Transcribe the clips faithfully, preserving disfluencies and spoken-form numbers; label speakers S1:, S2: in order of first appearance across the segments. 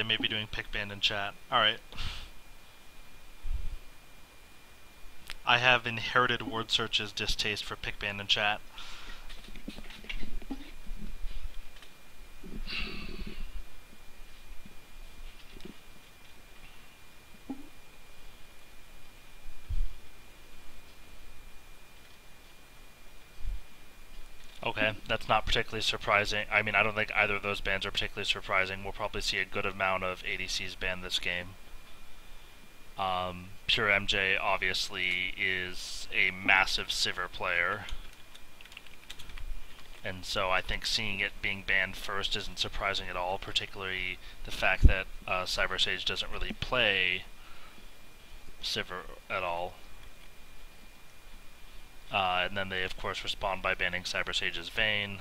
S1: they may be doing pick band in chat. Alright. I have inherited word search's distaste for pick band in chat. Okay, that's not particularly surprising. I mean, I don't think either of those bans are particularly surprising. We'll probably see a good amount of A D Cs banned this game. Um, Pure M J obviously is a massive Sivir player. And so I think seeing it being banned first isn't surprising at all, particularly the fact that uh, Cyber Sage doesn't really play Sivir at all. Uh, and then they, of course, respond by banning Cyber Sage's Vayne.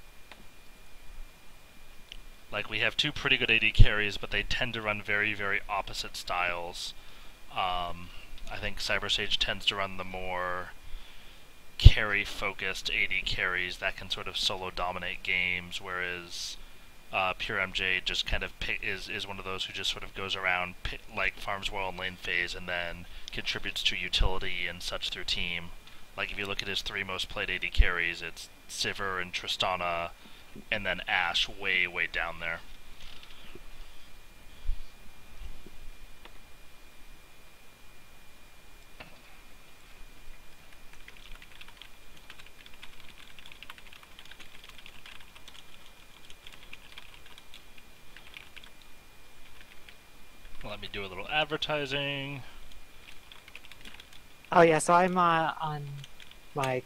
S1: Like, we have two pretty good A D carries, but they tend to run very, very opposite styles. Um, I think Cyber Sage tends to run the more carry-focused A D carries that can sort of solo-dominate games, whereas uh, Pure M J just kind of pick, is, is one of those who just sort of goes around, pick, like, farms well in lane phase and then contributes to utility and such through team. Like, if you look at his three most played A D carries, it's Sivir and Tristana, and then Ashe way, way down there. Let me do a little advertising.
S2: Oh yeah, so I'm uh, on my...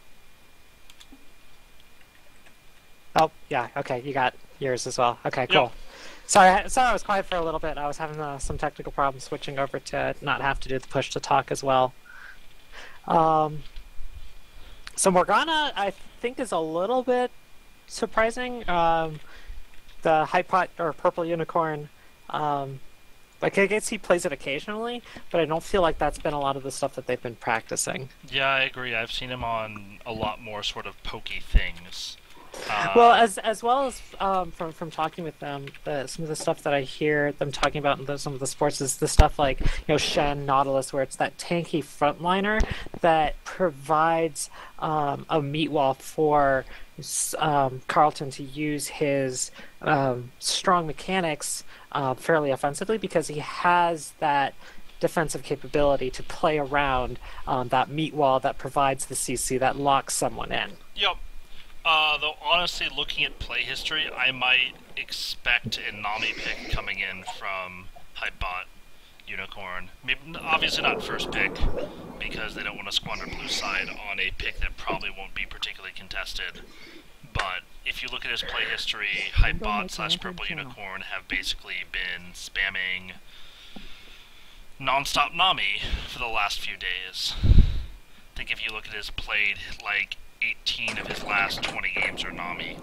S2: Oh, yeah, okay, you got yours as well. Okay, cool.
S1: Yep.
S2: Sorry, I- sorry I was quiet for a little bit. I was having uh, some technical problems switching over to not have to do the push to talk as well. Um, so Morgana, I think, is a little bit surprising. Um, the HypeBot, or Purple Unicorn, um, like, I guess he plays it occasionally, but I don't feel like that's been a lot of the stuff that they've been practicing.
S1: Yeah, I agree. I've seen him on a lot more sort of pokey things. Uh,
S2: Well, as as well as um, from from talking with them, the, some of the stuff that I hear them talking about in the, some of the sports is the stuff like, you know, Shen, Nautilus, where it's that tanky frontliner that provides um, a meat wall for um, Carlton to use his um, strong mechanics uh, fairly offensively, because he has that defensive capability to play around um, that meat wall that provides the C C that locks someone in.
S1: Yep. Uh, though honestly, looking at play history, I might expect a Nami pick coming in from HypeBot Unicorn. Maybe, obviously not first pick, because they don't want to squander blue side on a pick that probably won't be particularly contested. But if you look at his play history, HypeBot slash Purple Unicorn have basically been spamming non-stop Nami for the last few days. I think if you look at his played, like, eighteen of his last twenty games are Nami.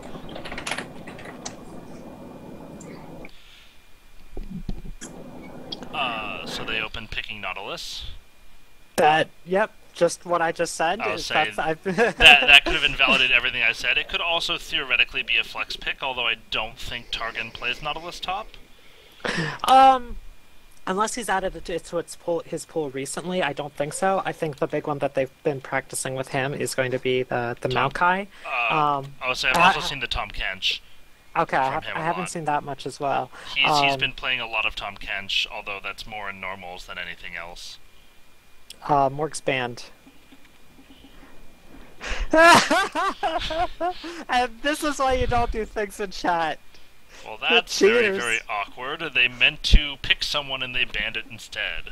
S1: Uh, so they open picking Nautilus.
S2: That, yep, just what I just said.
S1: I was
S2: is
S1: saying,
S2: that's,
S1: that, that could have invalidated everything I said. It could also theoretically be a flex pick, although I don't think Targan plays Nautilus top.
S2: Um, unless he's added it to to its pool, his pool recently, I don't think so. I think the big one that they've been practicing with him is going to be the the
S1: Tom-
S2: Maokai.
S1: Uh,
S2: Um,
S1: I would say I've
S2: I-
S1: also seen the Tom Kench.
S2: Okay, I,
S1: from
S2: have,
S1: him a
S2: I haven't
S1: lot.
S2: seen that much as well.
S1: He's, he's
S2: Um,
S1: been playing a lot of Tom Kench, although that's more in normals than anything else.
S2: Uh, Morg's banned. And this is why you don't do things in chat.
S1: Well, that's very,
S2: Cheers.
S1: very awkward. They meant to pick someone and they banned it instead.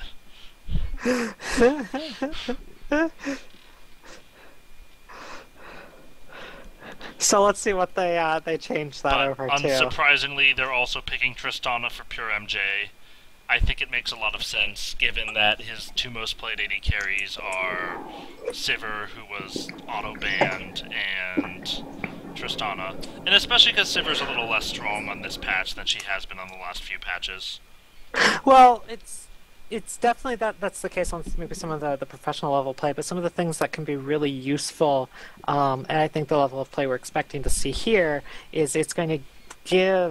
S2: So let's see what they uh, they changed that
S1: But
S2: over to.
S1: unsurprisingly, they're also picking Tristana for Pure M J. I think it makes a lot of sense, given that his two most played A D carries are Sivir, who was auto-banned, and Tristana. And especially because Sivir's a little less strong on this patch than she has been on the last few patches.
S2: Well, it's it's definitely that that's the case on maybe some of the, the professional level play, but some of the things that can be really useful, um, and I think the level of play we're expecting to see here is it's going to give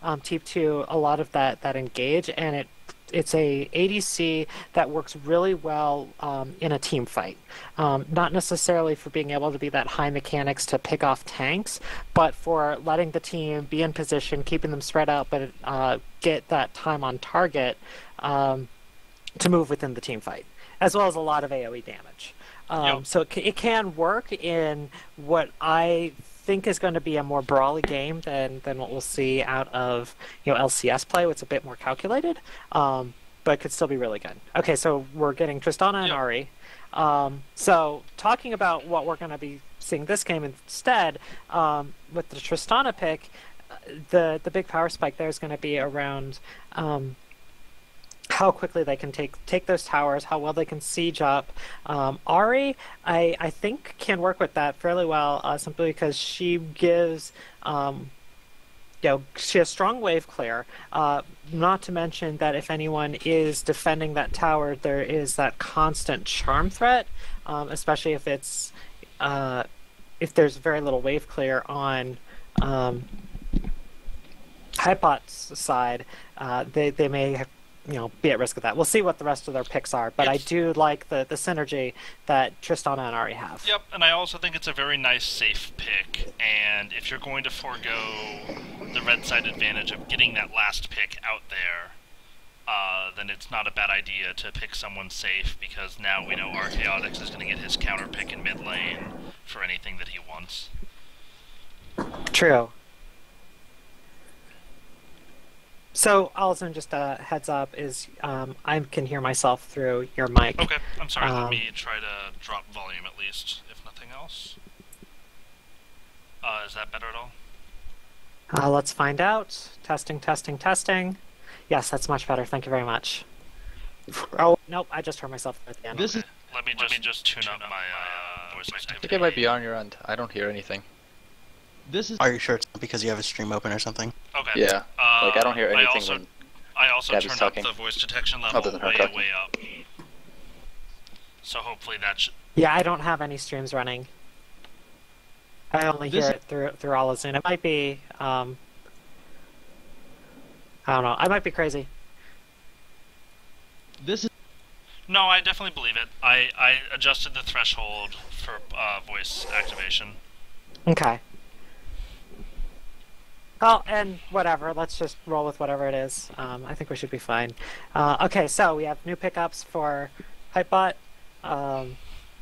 S2: um, Teep two a lot of that that engage, and it it's a A D C that works really well um, in a team fight. Um, not necessarily for being able to be that high mechanics to pick off tanks, but for letting the team be in position, keeping them spread out, but uh, get that time on target um, to move within the team fight, as well as a lot of AoE damage. Um,
S1: Yep.
S2: so it, it can work in what I think is going to be a more brawly game than, than what we'll see out of you know L C S play. It's a bit more calculated, um, but could still be really good. Okay, so we're getting Tristana and
S1: Yep.
S2: Ari. Um, so talking about what we're going to be seeing this game instead, um, with the Tristana pick, uh, the the big power spike there is going to be around. Um, how quickly they can take take those towers, how well they can siege up. Um, Ari, I I think can work with that fairly well, uh, simply because she gives, um, you know, she has strong wave clear. Uh, not to mention that if anyone is defending that tower, there is that constant charm threat, um, especially if it's uh, if there's very little wave clear on. Um, HypeBot's side, uh, they they may have, you know, be at risk of that. We'll see what the rest of their picks are, but
S1: It's-
S2: I do like the, the synergy that Tristana and Ari have.
S1: Yep, and I also think it's a very nice safe pick, and if you're going to forego the red side advantage of getting that last pick out there, uh, then it's not a bad idea to pick someone safe, because now we know Archaeotix is going to get his counter pick in mid lane for anything that he wants.
S2: True. So, Alison, just a heads up is um, I can hear myself through your mic.
S1: Okay, I'm sorry,
S2: Um,
S1: let me try to drop volume at least, if nothing else. Uh, is that better at all?
S2: Uh, let's find out. Testing, testing, testing. Yes, that's much better. Thank you very much. Oh, nope, I just heard myself at the end.
S3: This is.
S1: Let me just, let me just tune up my uh, voice
S3: I
S1: activity.
S3: think it might be on your end. I don't hear anything.
S4: This is.
S5: Are you sure it's not because you have a stream open or something?
S1: Okay.
S3: Yeah.
S1: Uh,
S3: Like I don't hear anything
S1: I also,
S3: when.
S1: I also
S3: Gabby's
S1: turned
S3: talking.
S1: up the voice detection level
S3: Other than her
S1: way,
S3: talking.
S1: way up. So hopefully that should...
S2: Yeah, I don't have any streams running. I only hear
S4: This-
S2: it through through Alison. It might be. Um, I don't know. I might be crazy.
S4: This is.
S1: No, I definitely believe it. I, I adjusted the threshold for uh, voice activation.
S2: Okay. Well, and whatever. Let's just roll with whatever it is. Um, I think we should be fine. Uh, okay, so we have new pickups for HypeBot. Um,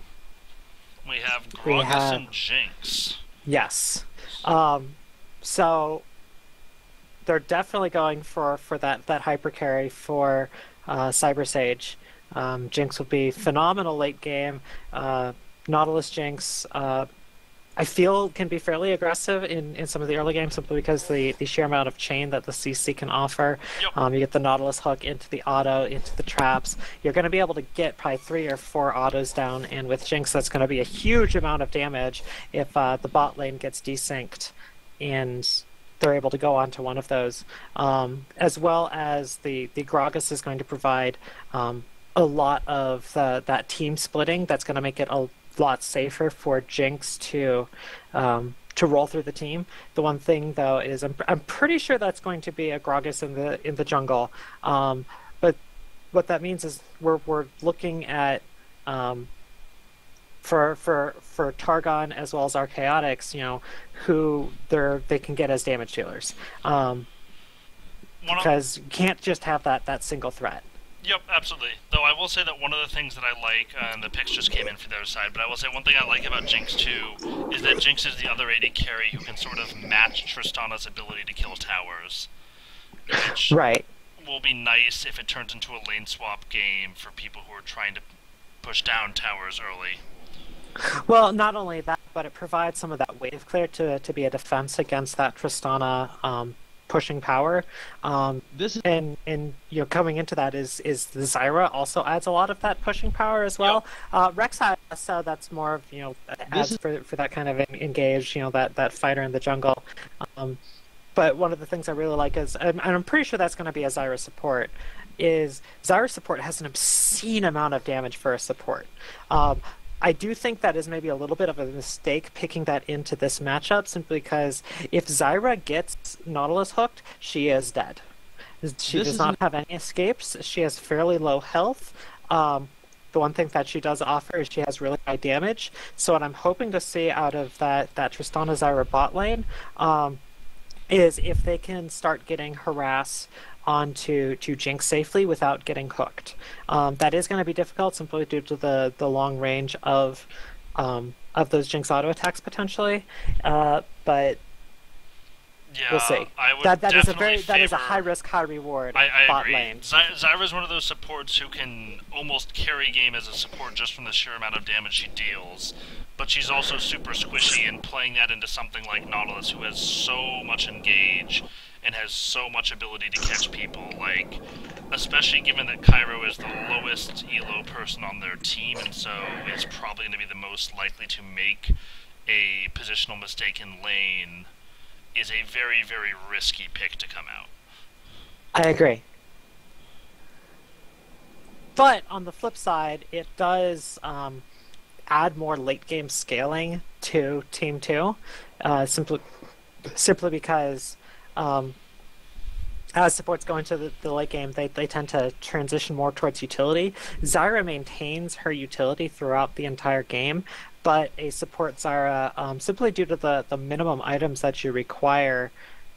S1: We have
S2: We
S1: Gragas
S2: have-
S1: and Jinx.
S2: yes. Um, so they're definitely going for, for that, that hyper carry for uh, Cyber Sage. Um, Jinx will be phenomenal late game. Uh, Nautilus Jinx, uh, I feel, can be fairly aggressive in, in some of the early games simply because the, the sheer amount of chain that the C C can offer.
S1: Yep.
S2: Um, you get the Nautilus hook into the auto, into the traps. You're going to be able to get probably three or four autos down, and with Jinx, that's going to be a huge amount of damage if uh, the bot lane gets desynced and they're able to go onto one of those. Um, as well as the, the Gragas is going to provide um, a lot of the, that team splitting that's going to make it a lot safer for Jinx to um, to roll through the team. The one thing though is I'm I'm pretty sure that's going to be a Gragas in the in the jungle. Um, but what that means is we're we're looking at um, for for for Targon as well as Archaeotix, you know, who they're they can get as damage dealers. Um,
S1: One of,
S2: because you can't just have that that single threat.
S1: Yep, absolutely. Though I will say that one of the things that I like, uh, and the picks just came in for the other side, but I will say one thing I like about Jinx too is that Jinx is the other A D carry who can sort of match Tristana's ability to kill towers, which
S2: Right.
S1: will be nice if it turns into a lane swap game for people who are trying to push down towers early.
S2: Well, not only that, but it provides some of that wave clear to to be a defense against that Tristana um, pushing power. Um,
S4: This is.
S2: and and you know, coming into that is is the Zyra also adds a lot of that pushing power as well. Uh, Rek'Sai, so that's more of, you know, adds
S4: is-
S2: for for that kind of engage, you know, that that fighter in the jungle. Um, but one of the things I really like is, and and I'm pretty sure that's going to be a Zyra support, is Zyra support has an obscene amount of damage for a support. Um, I do think that is maybe a little bit of a mistake picking that into this matchup, simply because if Zyra gets Nautilus hooked, she is dead. She
S4: This
S2: does
S4: is
S2: not
S4: an-
S2: have any escapes. She has fairly low health. Um, the one thing that she does offer is she has really high damage. So what I'm hoping to see out of that that Tristana Zyra bot lane um, is if they can start getting harass onto to Jinx safely without getting hooked. Um, that is going to be difficult simply due to the the long range of um, of those Jinx auto attacks potentially. Uh, but
S1: Yeah,
S2: we'll see.
S1: I would
S2: That that is a
S1: definitely
S2: very that is a
S1: favor-
S2: high risk, high reward
S1: I, I
S2: bot
S1: agree.
S2: lane.
S1: Zy- Zyra's one of those supports who can almost carry game as a support just from the sheer amount of damage she deals. But she's also super squishy, and playing that into something like Nautilus, who has so much engage and has so much ability to catch people, like, especially given that Cairo is the lowest elo person on their team, and so is probably going to be the most likely to make a positional mistake in lane, is a very, very risky pick to come out.
S2: I agree. But on the flip side, it does um, add more late game scaling to Team Two, uh, simply simply because um, as supports go into the, the late game, they, they tend to transition more towards utility. Zyra maintains her utility throughout the entire game, but a support Zyra, um, simply due to the, the minimum items that you require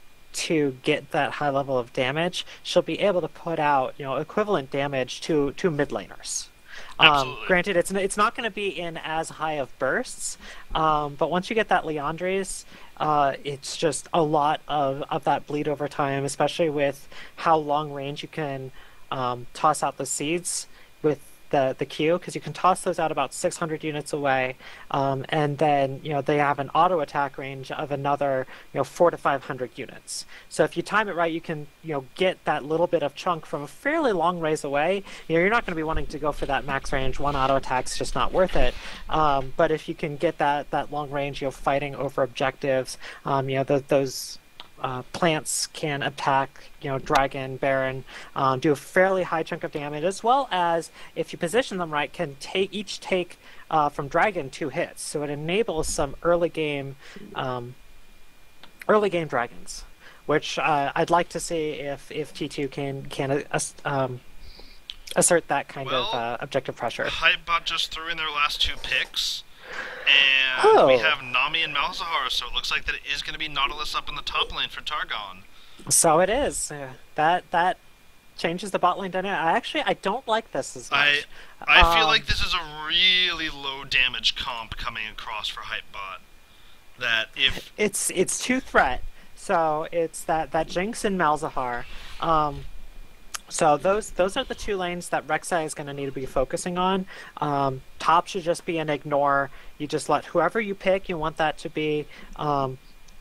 S2: to get that high level of damage, she'll be able to put out, you know, equivalent damage to, to mid laners. Um,
S1: Absolutely.
S2: granted, it's it's not going to be in as high of bursts, um, but once you get that Leandres, uh, it's just a lot of, of that bleed over time, especially with how long range you can um, toss out the seeds with the the Q, because you can toss those out about six hundred units away, um, and then you know they have an auto attack range of another you know four to five hundred units. So if you time it right, you can you know get that little bit of chunk from a fairly long ways away. You know you're not going to be wanting to go for that max range. One auto attack's just not worth it. Um, but if you can get that that long range, you know fighting over objectives, um, you know th- those. Uh, plants can attack, you know, Dragon, Baron, um, do a fairly high chunk of damage, as well as, if you position them right, can take each take uh, from Dragon two hits. So it enables some early game, um, early game Dragons, which uh, I'd like to see if, if T two can can uh, um, assert that kind
S1: Well,
S2: of uh, objective pressure.
S1: HypeBot just threw in their last two picks, and
S2: Oh.
S1: we have Nami and Malzahar, so it looks like that it is going to be Nautilus up in the top lane for Targon.
S2: So it is. Uh, that that changes the bot lane dynamic. I actually I don't like this as
S1: I
S2: much.
S1: I feel
S2: Um,
S1: like this is a really low damage comp coming across for HypeBot. That if
S2: It's it's two threat, so it's that that Jinx and Malzahar. Um, so those those are the two lanes that Rek'Sai is going to need to be focusing on. Um, top should just be an ignore. You just let whoever you pick. You want that to be um,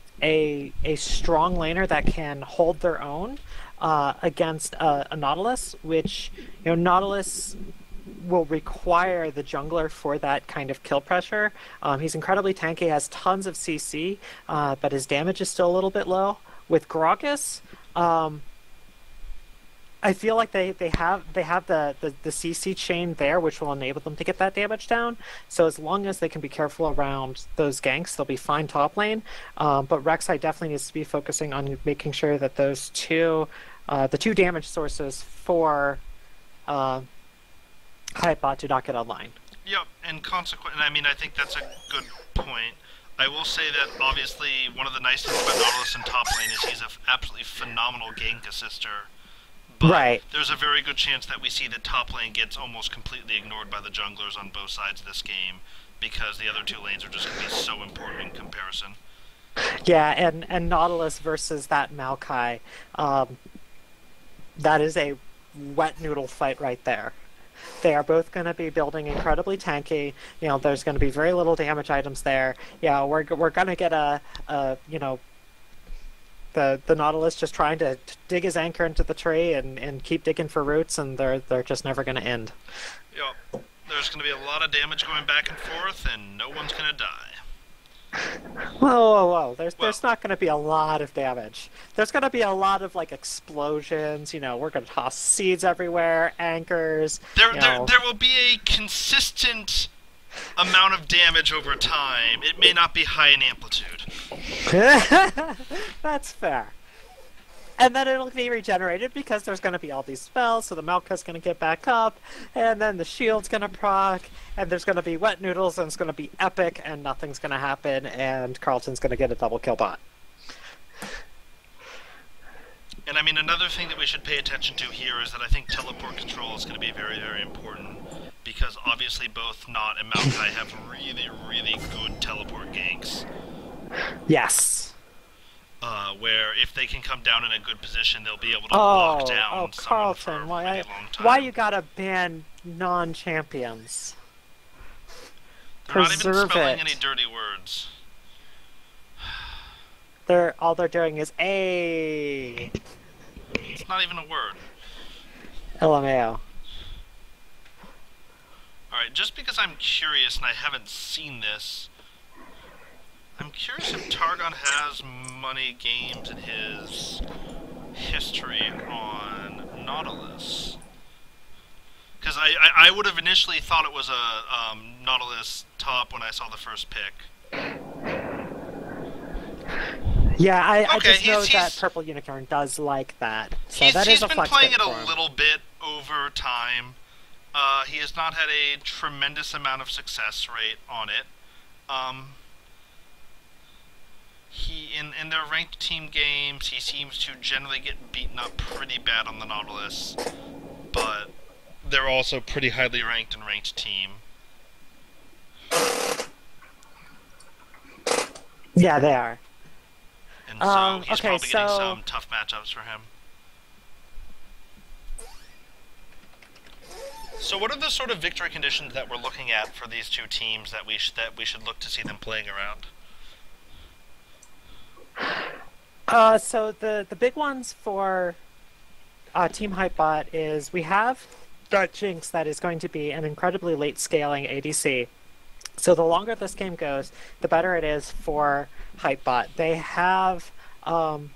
S2: a a strong laner that can hold their own uh, against a, a Nautilus, which you know Nautilus will require the jungler for that kind of kill pressure. Um, he's incredibly tanky, has tons of C C, uh, but his damage is still a little bit low. With Gragas, um, I feel like they, they have they have the, the, the C C chain there, which will enable them to get that damage down. So as long as they can be careful around those ganks, they'll be fine top lane. Um, but Rek'Sai definitely needs to be focusing on making sure that those two, uh, the two damage sources for uh, HypeBot do not get online.
S1: Yep, and consequently, I mean, I think that's a good point. I will say that obviously one of the nice things about Nautilus in top lane is he's an absolutely phenomenal gank assister. But
S2: Right.
S1: there's a very good chance that we see that top lane gets almost completely ignored by the junglers on both sides of this game because the other two lanes are just going to be so important in comparison.
S2: Yeah, and, and Nautilus versus that Maokai, um, that is a wet noodle fight right there. They are both going to be building incredibly tanky. You know, there's going to be very little damage items there. Yeah, we're we're going to get a, a you know, the the Nautilus just trying to t- dig his anchor into the tree and, and keep digging for roots, and they're they're just never going to end.
S1: Yep. There's going to be a lot of damage going back and forth, and no one's going to die.
S2: Whoa, whoa, whoa! There's
S1: Well-
S2: there's not going to be a lot of damage. There's going to be a lot of like explosions. You know, we're going to toss seeds everywhere, anchors.
S1: There,
S2: you
S1: there,
S2: know.
S1: there will be a consistent amount of damage over time. It may not be high in amplitude.
S2: That's fair. And then it'll be regenerated because there's going to be all these spells, so the Malka's going to get back up, and then the shield's going to proc, and there's going to be wet noodles, and it's going to be epic, and nothing's going to happen, and Carlton's going to get a double kill bot.
S1: And I mean, another thing that we should pay attention to here is that I think teleport control is going to be very, very important, because obviously both Not and Maokai have really, really good teleport ganks.
S2: Yes.
S1: Uh, where if they can come down in a good position, they'll be able to
S2: Oh,
S1: lock down
S2: oh,
S1: someone
S2: Carlton,
S1: for a
S2: why,
S1: really
S2: I,
S1: long time.
S2: why you gotta ban non-champions?
S1: They're not even
S2: Preserve
S1: spelling
S2: it.
S1: any dirty words.
S2: They're all they're doing is a
S1: It's not even a word.
S2: L M A O.
S1: Alright, just because I'm curious and I haven't seen this, I'm curious if Targon has money games in his history on Nautilus. Because I, I, I would have initially thought it was a um, Nautilus top when I saw the first pick.
S2: Yeah, I, I
S1: Okay,
S2: just know
S1: he's-
S2: that
S1: he's-
S2: Purple Unicorn does like that. So
S1: He's,
S2: that
S1: he's
S2: is a
S1: been
S2: flex
S1: playing
S2: pick
S1: it
S2: for
S1: a
S2: him.
S1: little bit over time. Uh, he has not had a tremendous amount of success rate on it. Um, he in, in their ranked team games, he seems to generally get beaten up pretty bad on the Nautilus, but they're also pretty highly ranked and ranked team.
S2: Yeah, they are.
S1: And so
S2: Um,
S1: he's
S2: okay,
S1: probably getting
S2: so-
S1: some tough matchups for him. So what are the sort of victory conditions that we're looking at for these two teams that we sh that we should look to see them playing around?
S2: Uh, so the the big ones for uh, Team HypeBot is we have that Jinx that is going to be an incredibly late scaling A D C. So the longer this game goes, the better it is for HypeBot. They have um,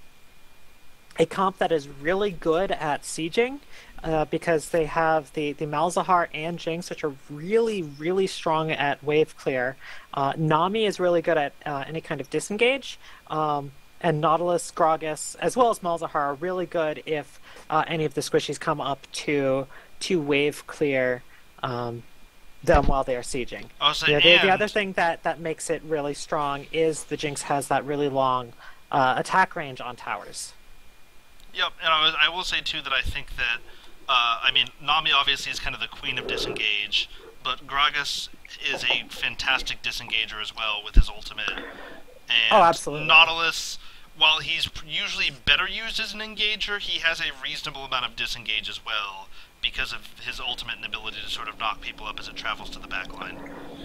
S2: a comp that is really good at sieging. Uh, because they have the, the Malzahar and Jinx, which are really, really strong at wave clear. Uh, Nami is really good at uh, any kind of disengage. Um, and Nautilus, Gragas, as well as Malzahar are really good if uh, any of the squishies come up to to wave clear um, them while they are sieging.
S1: Oh, so
S2: Yeah, the, the
S1: and-
S2: other thing that, that makes it really strong is the Jinx has that really long uh, attack range on towers.
S1: Yep, and I, was, I will say too that I think that, uh, I mean, Nami obviously is kind of the queen of disengage, but Gragas is a fantastic disengager as well with his ultimate. And
S2: Oh, absolutely.
S1: Nautilus, while he's usually better used as an engager, he has a reasonable amount of disengage as well because of his ultimate and ability to sort of knock people up as it travels to the back line.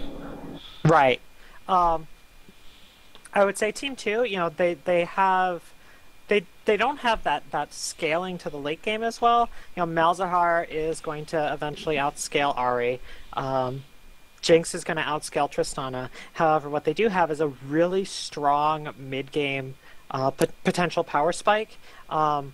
S2: Right. Um, I would say Team Two. You know, they they have they they don't have that that scaling to the late game as well. You know, Malzahar is going to eventually outscale Ahri. Um, Jinx is going to outscale Tristana. However, what they do have is a really strong mid game uh, pot- potential power spike. Um,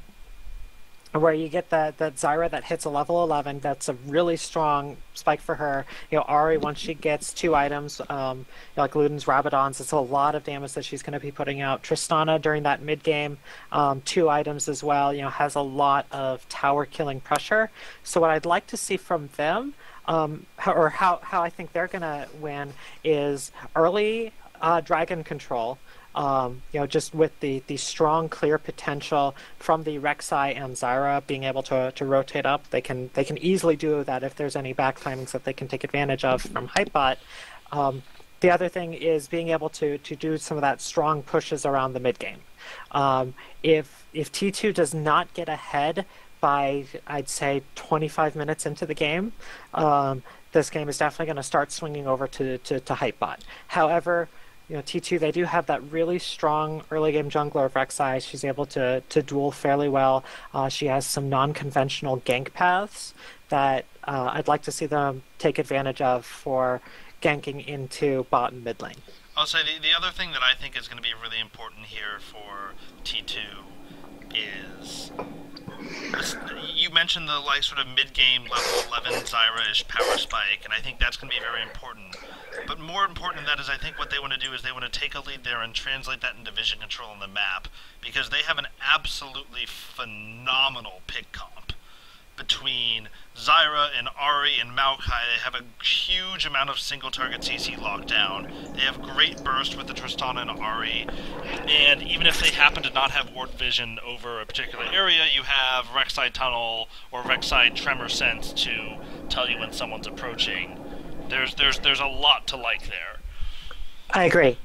S2: where you get that, that Zyra that hits a level eleven, that's a really strong spike for her. You know, Ahri, once she gets two items, um, you know, like Luden's Rabadons, it's a lot of damage that she's going to be putting out. Tristana, during that mid-game, um, two items as well, you know, has a lot of tower-killing pressure. So what I'd like to see from them, um, how, or how, how I think they're going to win, is early uh, dragon control. Um, you know, just with the, the strong, clear potential from the Rek'Sai and Zyra being able to to rotate up, they can they can easily do that if there's any back timings that they can take advantage of from HypeBot. Um, the other thing is being able to to do some of that strong pushes around the mid game. Um, if if T two does not get ahead by, I'd say, twenty-five minutes into the game, um, this game is definitely going to start swinging over to, to, to HypeBot. However, you know, T two, they do have that really strong early game jungler of Rek'Sai. She's able to, to duel fairly well. Uh, she has some non-conventional gank paths that uh, I'd like to see them take advantage of for ganking into bot and mid lane.
S1: I'll say the, the other thing that I think is going to be really important here for T two is You mentioned the like sort of mid-game level eleven Zyra-ish power spike, and I think that's going to be very important. But more important than that is I think what they want to do is they want to take a lead there and translate that into vision control on the map, because they have an absolutely phenomenal pick comp. Between Zyra and Ahri and Maokai, they have a huge amount of single-target C C lockdown. They have great burst with the Tristana and Ahri, and even if they happen to not have ward vision over a particular area, you have Rek'Sai Tunnel or Rek'Sai Tremor Sense to tell you when someone's approaching. There's there's there's a lot to like there.
S2: I agree.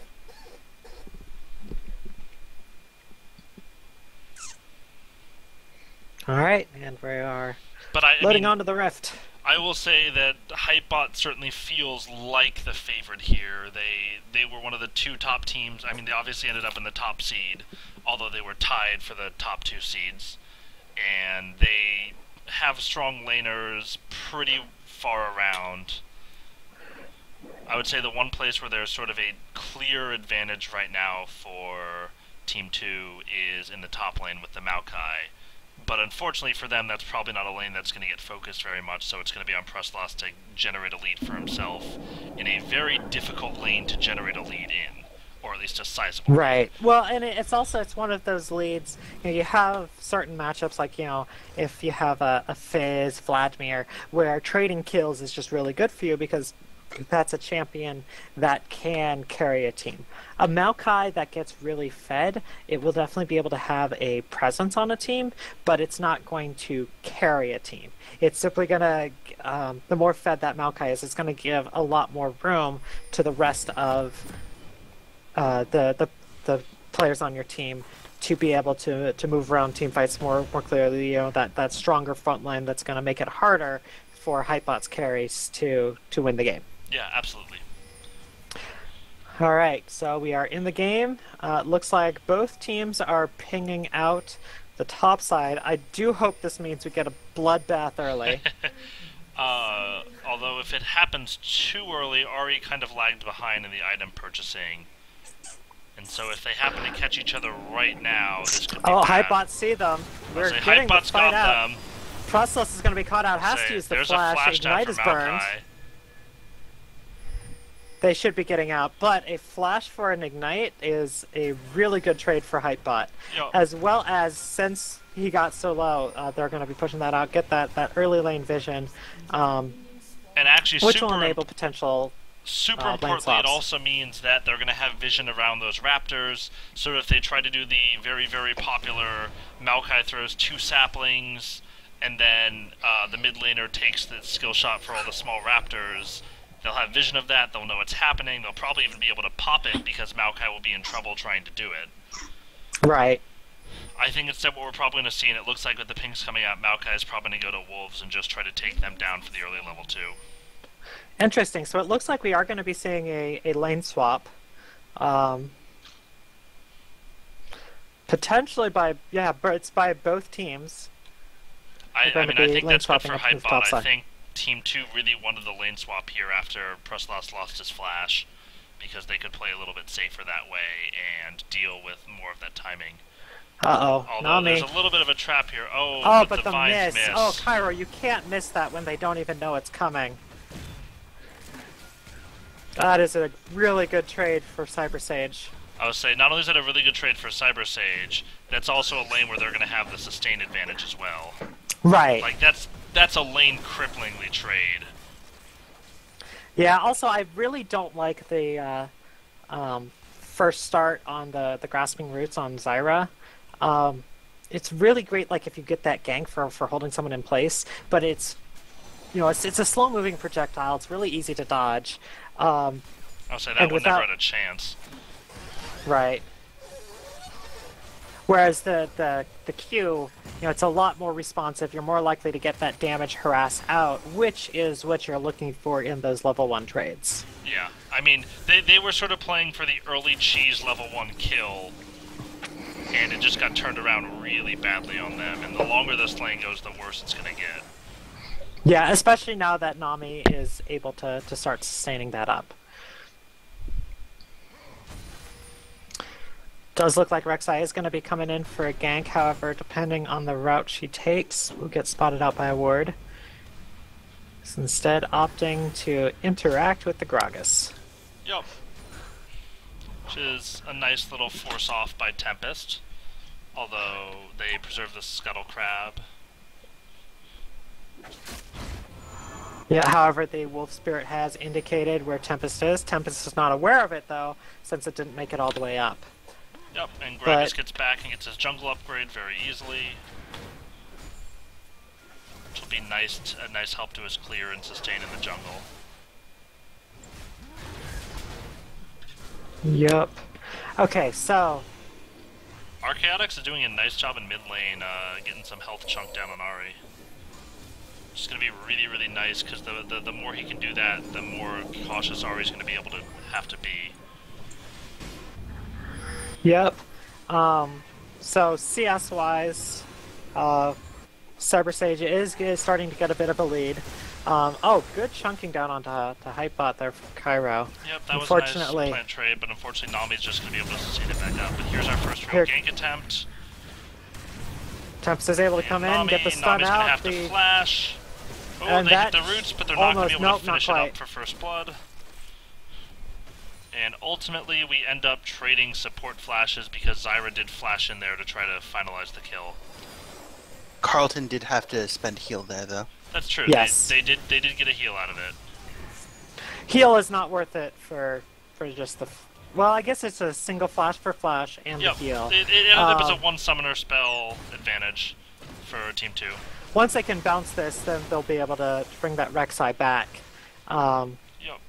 S2: All right, and we are
S1: But I, I
S2: loading
S1: mean,
S2: onto the Rift.
S1: I will say that HypeBot certainly feels like the favorite here. They they were one of the two top teams. I mean, they obviously ended up in the top seed, although they were tied for the top two seeds. And they have strong laners pretty far around. I would say the one place where there's sort of a clear advantage right now for Team two is in the top lane with the Maokai. But unfortunately for them, that's probably not a lane that's going to get focused very much, so it's going to be on Pressloss to generate a lead for himself in a very difficult lane to generate a lead in, or at least a sizable lead.
S2: Right. Well, and it- it's also it's one of those leads. You know, you have certain matchups like you know if you have a, a Fizz, Vladimir, where trading kills is just really good for you because that's a champion that can carry a team. A Maokai that gets really fed, it will definitely be able to have a presence on a team, but it's not going to carry a team. It's simply going to, um, the more fed that Maokai is, it's going to give a lot more room to the rest of uh, the, the the players on your team to be able to to move around team fights more more clearly. You know that that stronger front line that's going to make it harder for HypeBot's carries to to win the game.
S1: Yeah, absolutely.
S2: All right, so we are in the game. Uh, looks like both teams are pinging out the top side. I do hope this means we get a bloodbath early.
S1: Uh, although if it happens too early, Ahri kind of lagged behind in the item purchasing. And so if they happen to catch each other right now, this could be
S2: Oh,
S1: bad.
S2: HypeBot see them. We're
S1: Say,
S2: getting the
S1: HypeBot's
S2: fight
S1: got
S2: out.
S1: them.
S2: Pressloss is going to be caught out. Has
S1: Say,
S2: to use the
S1: there's
S2: flash.
S1: a flash down
S2: Ignite
S1: for
S2: is burned.
S1: Maokai.
S2: They should be getting out, but a flash for an ignite is a really good trade for HypeBot.
S1: Yo.
S2: As well as, since he got so low, uh, they're going to be pushing that out, get that, that early lane vision, um,
S1: And actually,
S2: which
S1: super
S2: will enable potential...
S1: Super
S2: uh, lane
S1: importantly, it
S2: swaps.
S1: also means that they're going to have vision around those raptors, so if they try to do the very, very popular Maokai throws two saplings, and then uh, the mid laner takes the skill shot for all the small raptors, they'll have vision of that, they'll know what's happening, they'll probably even be able to pop it because Maokai will be in trouble trying to do it.
S2: Right.
S1: I think instead what we're probably going to see, and it looks like with the pings coming out, Maokai is probably going to go to Wolves and just try to take them down for the early level two.
S2: Interesting. So it looks like we are going to be seeing a, a lane swap. Um, potentially by, yeah, but it's by both teams.
S1: I,
S2: They're
S1: I
S2: gonna
S1: mean, I
S2: be
S1: think
S2: lane
S1: that's good
S2: swapping
S1: for
S2: up to the
S1: HypeBot.
S2: top
S1: I
S2: side.
S1: think Team two really wanted the lane swap here after Pressloss lost his flash, because they could play a little bit safer that way and deal with more of that timing.
S2: Uh-oh.
S1: Although
S2: Nami.
S1: there's a little bit of a trap here. Oh,
S2: Oh,
S1: but,
S2: but the
S1: Divine's
S2: miss.
S1: miss.
S2: Oh, Cairo, you can't miss that when they don't even know it's coming. That is a really good trade for Cyber Sage.
S1: I would say not only is that a really good trade for Cyber Sage, that's also a lane where they're going to have the sustain advantage as well.
S2: Right.
S1: Like that's that's a lane cripplingly trade.
S2: Yeah, also, I really don't like the uh, um, first start on the, the Grasping Roots on Zyra. Um, it's really great, like, if you get that gank for, for holding someone in place, but it's, you know, it's, it's a slow-moving projectile. It's really easy to dodge. Um,
S1: I'll say that
S2: And
S1: one
S2: without-
S1: never had a chance.
S2: right. Whereas the, the, the Q, you know, it's a lot more responsive. You're more likely to get that damage harass out, which is what you're looking for in those level one trades.
S1: Yeah, I mean, they, they were sort of playing for the early cheese level one kill, and it just got turned around really badly on them, and the longer this lane goes, the worse it's going to get.
S2: Yeah, especially now that Nami is able to, to start sustaining that up. Does look like Rek'Sai is going to be coming in for a gank, however, depending on the route she takes, will get spotted out by a ward. So instead opting to interact with the Gragas.
S1: Yep. Which is a nice little force off by Tempest. Although they preserve the Scuttle Crab.
S2: Yeah, however, the Wolf Spirit has indicated where Tempest is. Tempest is not aware of it, though, since it didn't make it all the way up.
S1: Yep, and Gragas
S2: But-
S1: gets back and gets his jungle upgrade very easily. Which will be nice, t a nice help to his clear and sustain in the jungle.
S2: Yep. Okay, so
S1: Archaeotix is doing a nice job in mid lane, uh, getting some health chunked down on Ahri. Which is going to be really, really nice, because the, the, the more he can do that, the more cautious Ahri's going to be able to have to be.
S2: Yep. Um, so C S wise, uh, Cyber Sage is, is starting to get a bit of a lead. Um, oh, good chunking down onto to HypeBot there from Cairo.
S1: Yep, that was a nice
S2: Unfortunately-
S1: plant trade, but unfortunately Nami's just going to be able to sustain it back up. But here's our first real
S2: Here-
S1: gank attempt.
S2: Tempest is able to
S1: And
S2: come in,
S1: Nami,
S2: get the stun
S1: Nami's going to
S2: out.
S1: have
S2: The
S1: to flash. Oh,
S2: and
S1: they hit
S2: that
S1: the roots, but they're not going to be able
S2: almost-
S1: to
S2: nope, not
S1: finish it up
S2: quite.
S1: for first blood. And ultimately, we end up trading support flashes because Zyra did flash in there to try to finalize the kill.
S5: Carlton did have to spend heal there, though.
S1: That's true.
S2: Yes.
S1: They, they did. They did get a heal out of it.
S2: heal is not worth it for for just the. F well, I guess it's a single flash for flash and
S1: Yep.
S2: the heal.
S1: It, it ended up as a
S2: Um,
S1: one summoner spell advantage for Team Two.
S2: Once they can bounce this, then they'll be able to bring that Rek'Sai back. Um,
S1: Yep.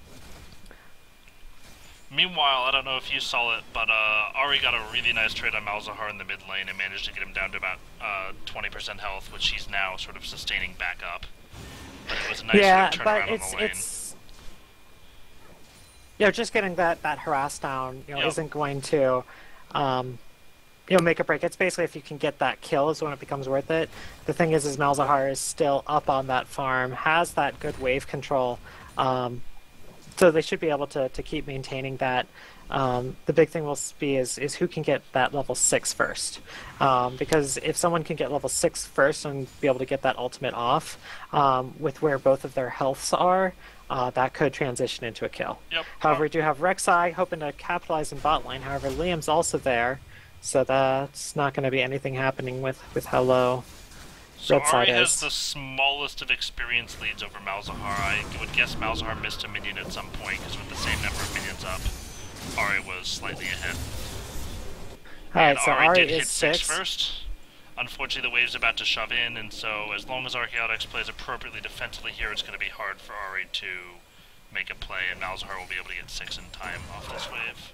S1: Meanwhile, I don't know if you saw it, but uh, Ahri got a really nice trade on Malzahar in the mid lane and managed to get him down to about uh, twenty percent health, which he's now sort of sustaining back up. But it was a nice
S2: yeah,
S1: sort of
S2: but
S1: turnaround
S2: it's
S1: on the lane.
S2: it's. You know, just getting that that harass down, you know,
S1: Yep.
S2: isn't going to, um, you know, make a break. It's basically if you can get that kill is when it becomes worth it. The thing is, is Malzahar is still up on that farm, has that good wave control, um, so they should be able to to keep maintaining that. Um, the big thing will be is is who can get that level six first, um, because if someone can get level six first and be able to get that ultimate off, um, with where both of their healths are, uh, that could transition into a kill.
S1: Yep.
S2: However, we do have Rek'Sai hoping to capitalize in bot lane. However, Liam's also there, so that's not going to be anything happening with with how low
S1: So
S2: Red side
S1: Ahri has
S2: is.
S1: the smallest of experience leads over Malzahar. I would guess Malzahar missed a minion at some point, because with the same number of minions up, Ahri was slightly ahead.
S2: All right,
S1: And
S2: so
S1: Ahri
S2: Ahri
S1: did
S2: is
S1: hit six
S2: six.
S1: first. Unfortunately, the wave's about to shove in, and so as long as Archaeotix plays appropriately defensively here, it's going to be hard for Ahri to make a play, and Malzahar will be able to get six in time off this wave.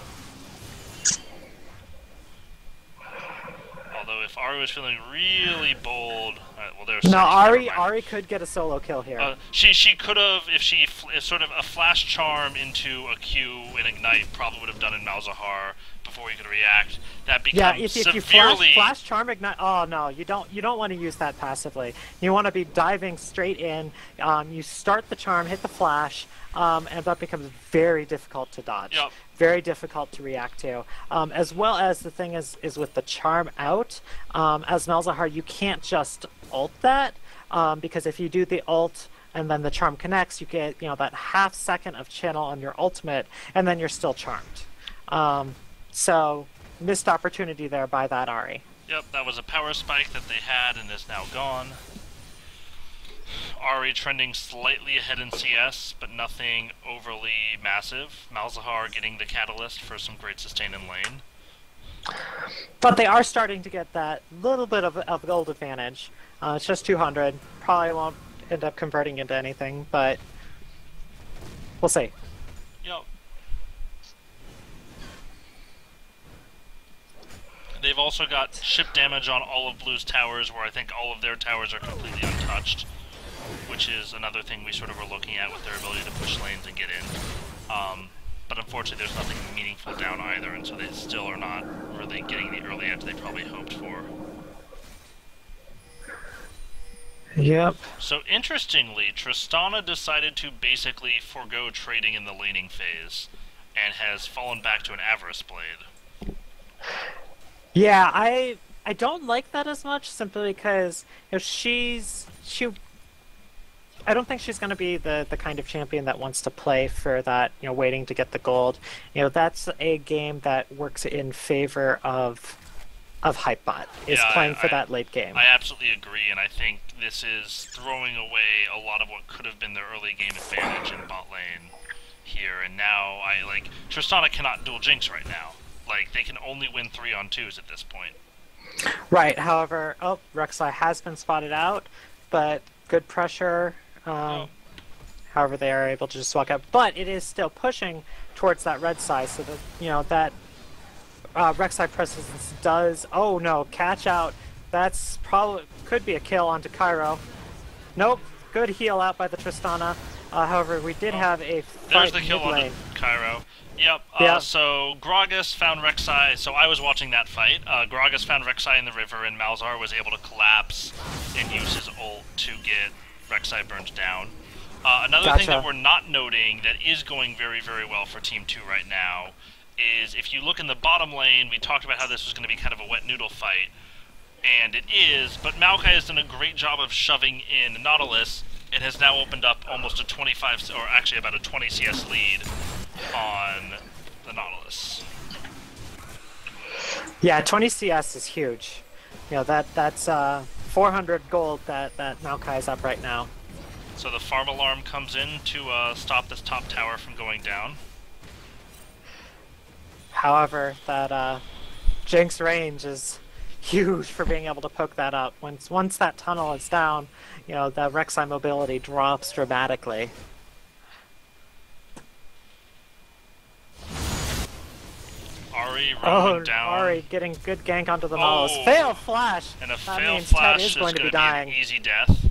S1: Although if Ahri was feeling really bold, uh, well, there's
S2: No,
S1: never
S2: Ari
S1: mind.
S2: Ari could get a solo kill here.
S1: Uh, she she could have, if she fl if sort of a flash charm into a Q and ignite, probably would have done in Malzahar before he could react. That
S2: yeah,
S1: becomes
S2: if, if you
S1: severely.
S2: flash, flash charm ignite. Oh no, you don't. You don't want to use that passively. You want to be diving straight in. Um, you start the charm, hit the flash, um, and that becomes very difficult to dodge.
S1: Yep.
S2: Very difficult to react to. Um, as well as the thing is, is with the charm out, um, as Malzahar, you can't just ult that, um, because if you do the ult and then the charm connects, you get you know that half second of channel on your ultimate, and then you're still charmed. Um, so missed opportunity there by that Ahri.
S1: Yep, that was a power spike that they had and is now gone. Ahri trending slightly ahead in C S, but nothing overly massive. Malzahar getting the catalyst for some great sustain in lane.
S2: But they are starting to get that little bit of, of gold advantage. Uh, it's just two hundred. Probably won't end up converting into anything, but we'll see.
S1: Yep. They've also got ship damage on all of Blue's towers, where I think all of their towers are completely untouched, which is another thing we sort of were looking at with their ability to push lanes and get in. Um, but unfortunately, there's nothing meaningful down either, and so they still are not really getting the early edge they probably hoped for.
S2: Yep.
S1: So interestingly, Tristana decided to basically forego trading in the laning phase, and has fallen back to an Avarice Blade.
S2: Yeah, I I don't like that as much simply because you know, she's she I don't think she's going to be the, the kind of champion that wants to play for that, you know, waiting to get the gold. You know, that's a game that works in favor of of HypeBot, is
S1: Yeah,
S2: playing
S1: I,
S2: for
S1: I,
S2: that late game.
S1: I absolutely agree, and I think this is throwing away a lot of what could have been their early game advantage in bot lane here, and now I like Tristana cannot duel Jinx right now. Like they can only win three on twos at this point.
S2: Right, however, oh, Rek'Sai has been spotted out, but good pressure. Um,
S1: Oh.
S2: However, they are able to just walk out. But it is still pushing towards that red side, so that, you know, that uh, Rek'Sai presence does... Oh, no, catch out. That's probably... Could be a kill onto Cairo. Nope, good heal out by the Tristana. Uh, however, we did
S1: Oh.
S2: have a
S1: There's
S2: fight
S1: the kill
S2: mid
S1: on
S2: lane.
S1: the Cairo. Yep. Uh,
S2: Yeah.
S1: So Gragas found Rek'Sai. So I was watching that fight. Uh, Gragas found Rek'Sai in the river, and Malzahar was able to collapse and use his ult to get Rek'Sai burned down. Uh, another thing that
S2: Gotcha.
S1: we're not noting that is going very, very well for Team two right now is if you look in the bottom lane, we talked about how this was going to be kind of a wet noodle fight, and it is, but Maokai has done a great job of shoving in Nautilus and has now opened up almost a twenty-five, or actually about a twenty C S lead on the Nautilus.
S2: Yeah, twenty C S is huge. You know, that that's uh, four hundred gold that, that Maokai is up right now.
S1: So the farm alarm comes in to uh, stop this top tower from going down.
S2: However, that uh, Jinx range is huge for being able to poke that up. Once once that tunnel is down, you know, the Rek'Sai mobility drops dramatically.
S1: Ari
S2: Oh,
S1: roaming down.
S2: Ari getting good gank onto the
S1: Oh.
S2: Nautilus. Fail flash!
S1: And a
S2: That
S1: fail
S2: means
S1: flash
S2: Ted is
S1: is
S2: going to be
S1: gonna
S2: dying.
S1: an easy death.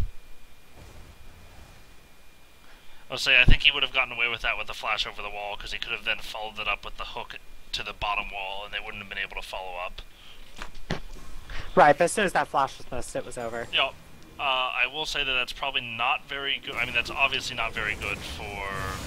S1: I'll say I think he would have gotten away with that with the flash over the wall because he could have then followed it up with the hook to the bottom wall, and they wouldn't have been able to follow up.
S2: Right, but as soon as that flash was missed, it was over.
S1: Yep. Uh, I will say that that's probably not very good. I mean, that's obviously not very good for.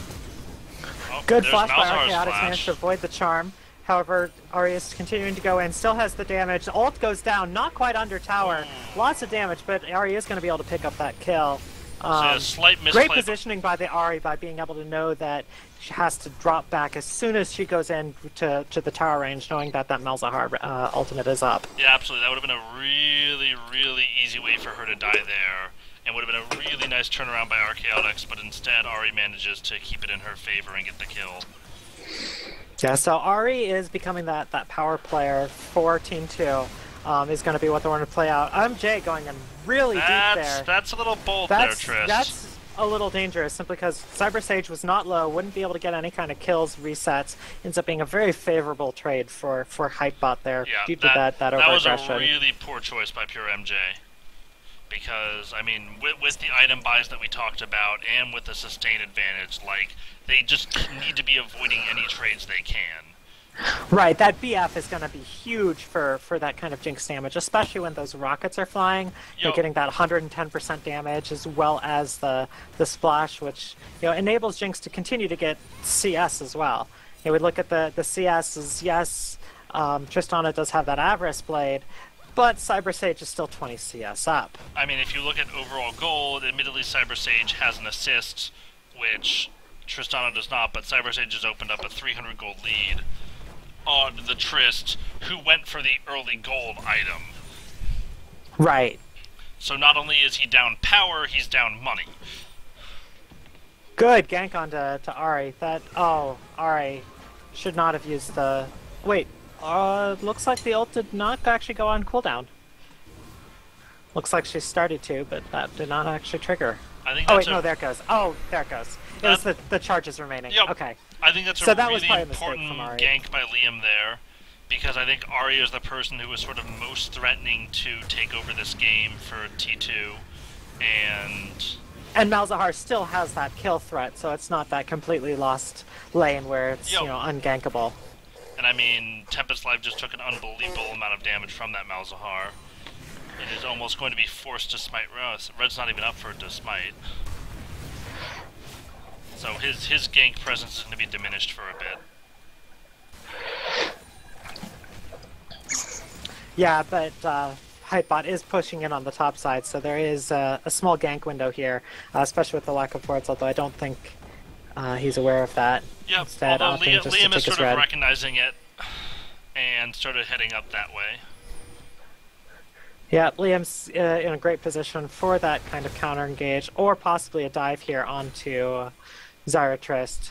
S1: Oh,
S2: Good
S1: there's
S2: flash by
S1: Malzahar's
S2: Archaeotix,
S1: flash.
S2: managed to avoid the charm. However, Ari is continuing to go in, still has the damage. Ult goes down, not quite under tower. Lots of damage, but Ari is going to be able to pick up that kill.
S1: So
S2: Um,
S1: a slight misplay.
S2: great positioning by the Ari by being able to know that she has to drop back as soon as she goes in to, to the tower range, knowing that that Malzahar uh, ultimate is up.
S1: Yeah, absolutely. That would have been a really, really easy way for her to die there, and would have been a really nice turnaround by Archaeotix, but instead Ari manages to keep it in her favor and get the kill.
S2: Yeah, so Ari is becoming that, that power player for Team two. Um, is going to be what they want to play out. M J going in really
S1: That's,
S2: deep there.
S1: that's a little bold
S2: That's,
S1: there, Triss.
S2: that's a little dangerous, simply because Cyber Sage was not low, wouldn't be able to get any kind of kills, resets. Ends up being a very favorable trade for, for HypeBot there,
S1: Yeah,
S2: due to
S1: that,
S2: that, that,
S1: that was a
S2: over-aggression.
S1: really poor choice by Pure M J. Because, I mean, with, with the item buys that we talked about, and with the sustain advantage, like, they just need to be avoiding any trades they can.
S2: Right, that B F is going to be huge for, for that kind of Jinx damage, especially when those rockets are flying. You're
S1: Yo.
S2: getting that one hundred ten percent damage, as well as the the splash, which you know enables Jinx to continue to get C S as well. You know, we look at the the C Ss. Yes, um, Tristana does have that Avarice Blade, but Cyber Sage is still twenty C S up.
S1: I mean, if you look at overall gold, admittedly Cyber Sage has an assist, which Tristana does not, but Cyber Sage has opened up a three hundred gold lead on the Trist, who went for the early gold item.
S2: Right.
S1: So not only is he down power, he's down money.
S2: Good gank onto to Ari. That oh Ari should not have used the. Wait, uh, looks like the ult did not actually go on cooldown. Looks like she started to, but that did not actually trigger.
S1: I think
S2: Oh
S1: that's
S2: wait,
S1: a,
S2: no, there it goes. Oh, there it goes. It was the the charges remaining.
S1: Yep.
S2: Okay.
S1: I think that's a
S2: So that was
S1: really
S2: probably a mistake
S1: important
S2: from Ari.
S1: gank by Liam there, because I think Ari is the person who was sort of most threatening to take over this game for T two, and
S2: And Malzahar still has that kill threat, so it's not that completely lost lane where it's
S1: Yep.
S2: you know ungankable.
S1: and I mean Tempest Life just took an unbelievable amount of damage from that Malzahar. It is almost going to be forced to smite Rose. Red's not even up for it to smite. So his his gank presence is going to be diminished for a bit.
S2: Yeah, but uh, HypeBot is pushing in on the top side, so there is uh, a small gank window here, uh, especially with the lack of wards, although I don't think uh, he's aware of that.
S1: Yep,
S2: Instead,
S1: although
S2: opting
S1: Liam,
S2: just
S1: Liam
S2: to
S1: is
S2: take his
S1: sort of
S2: red.
S1: recognizing it and started heading up that way.
S2: Yeah, Liam's uh, in a great position for that kind of counter engage, or possibly a dive here onto uh, Zaratrist.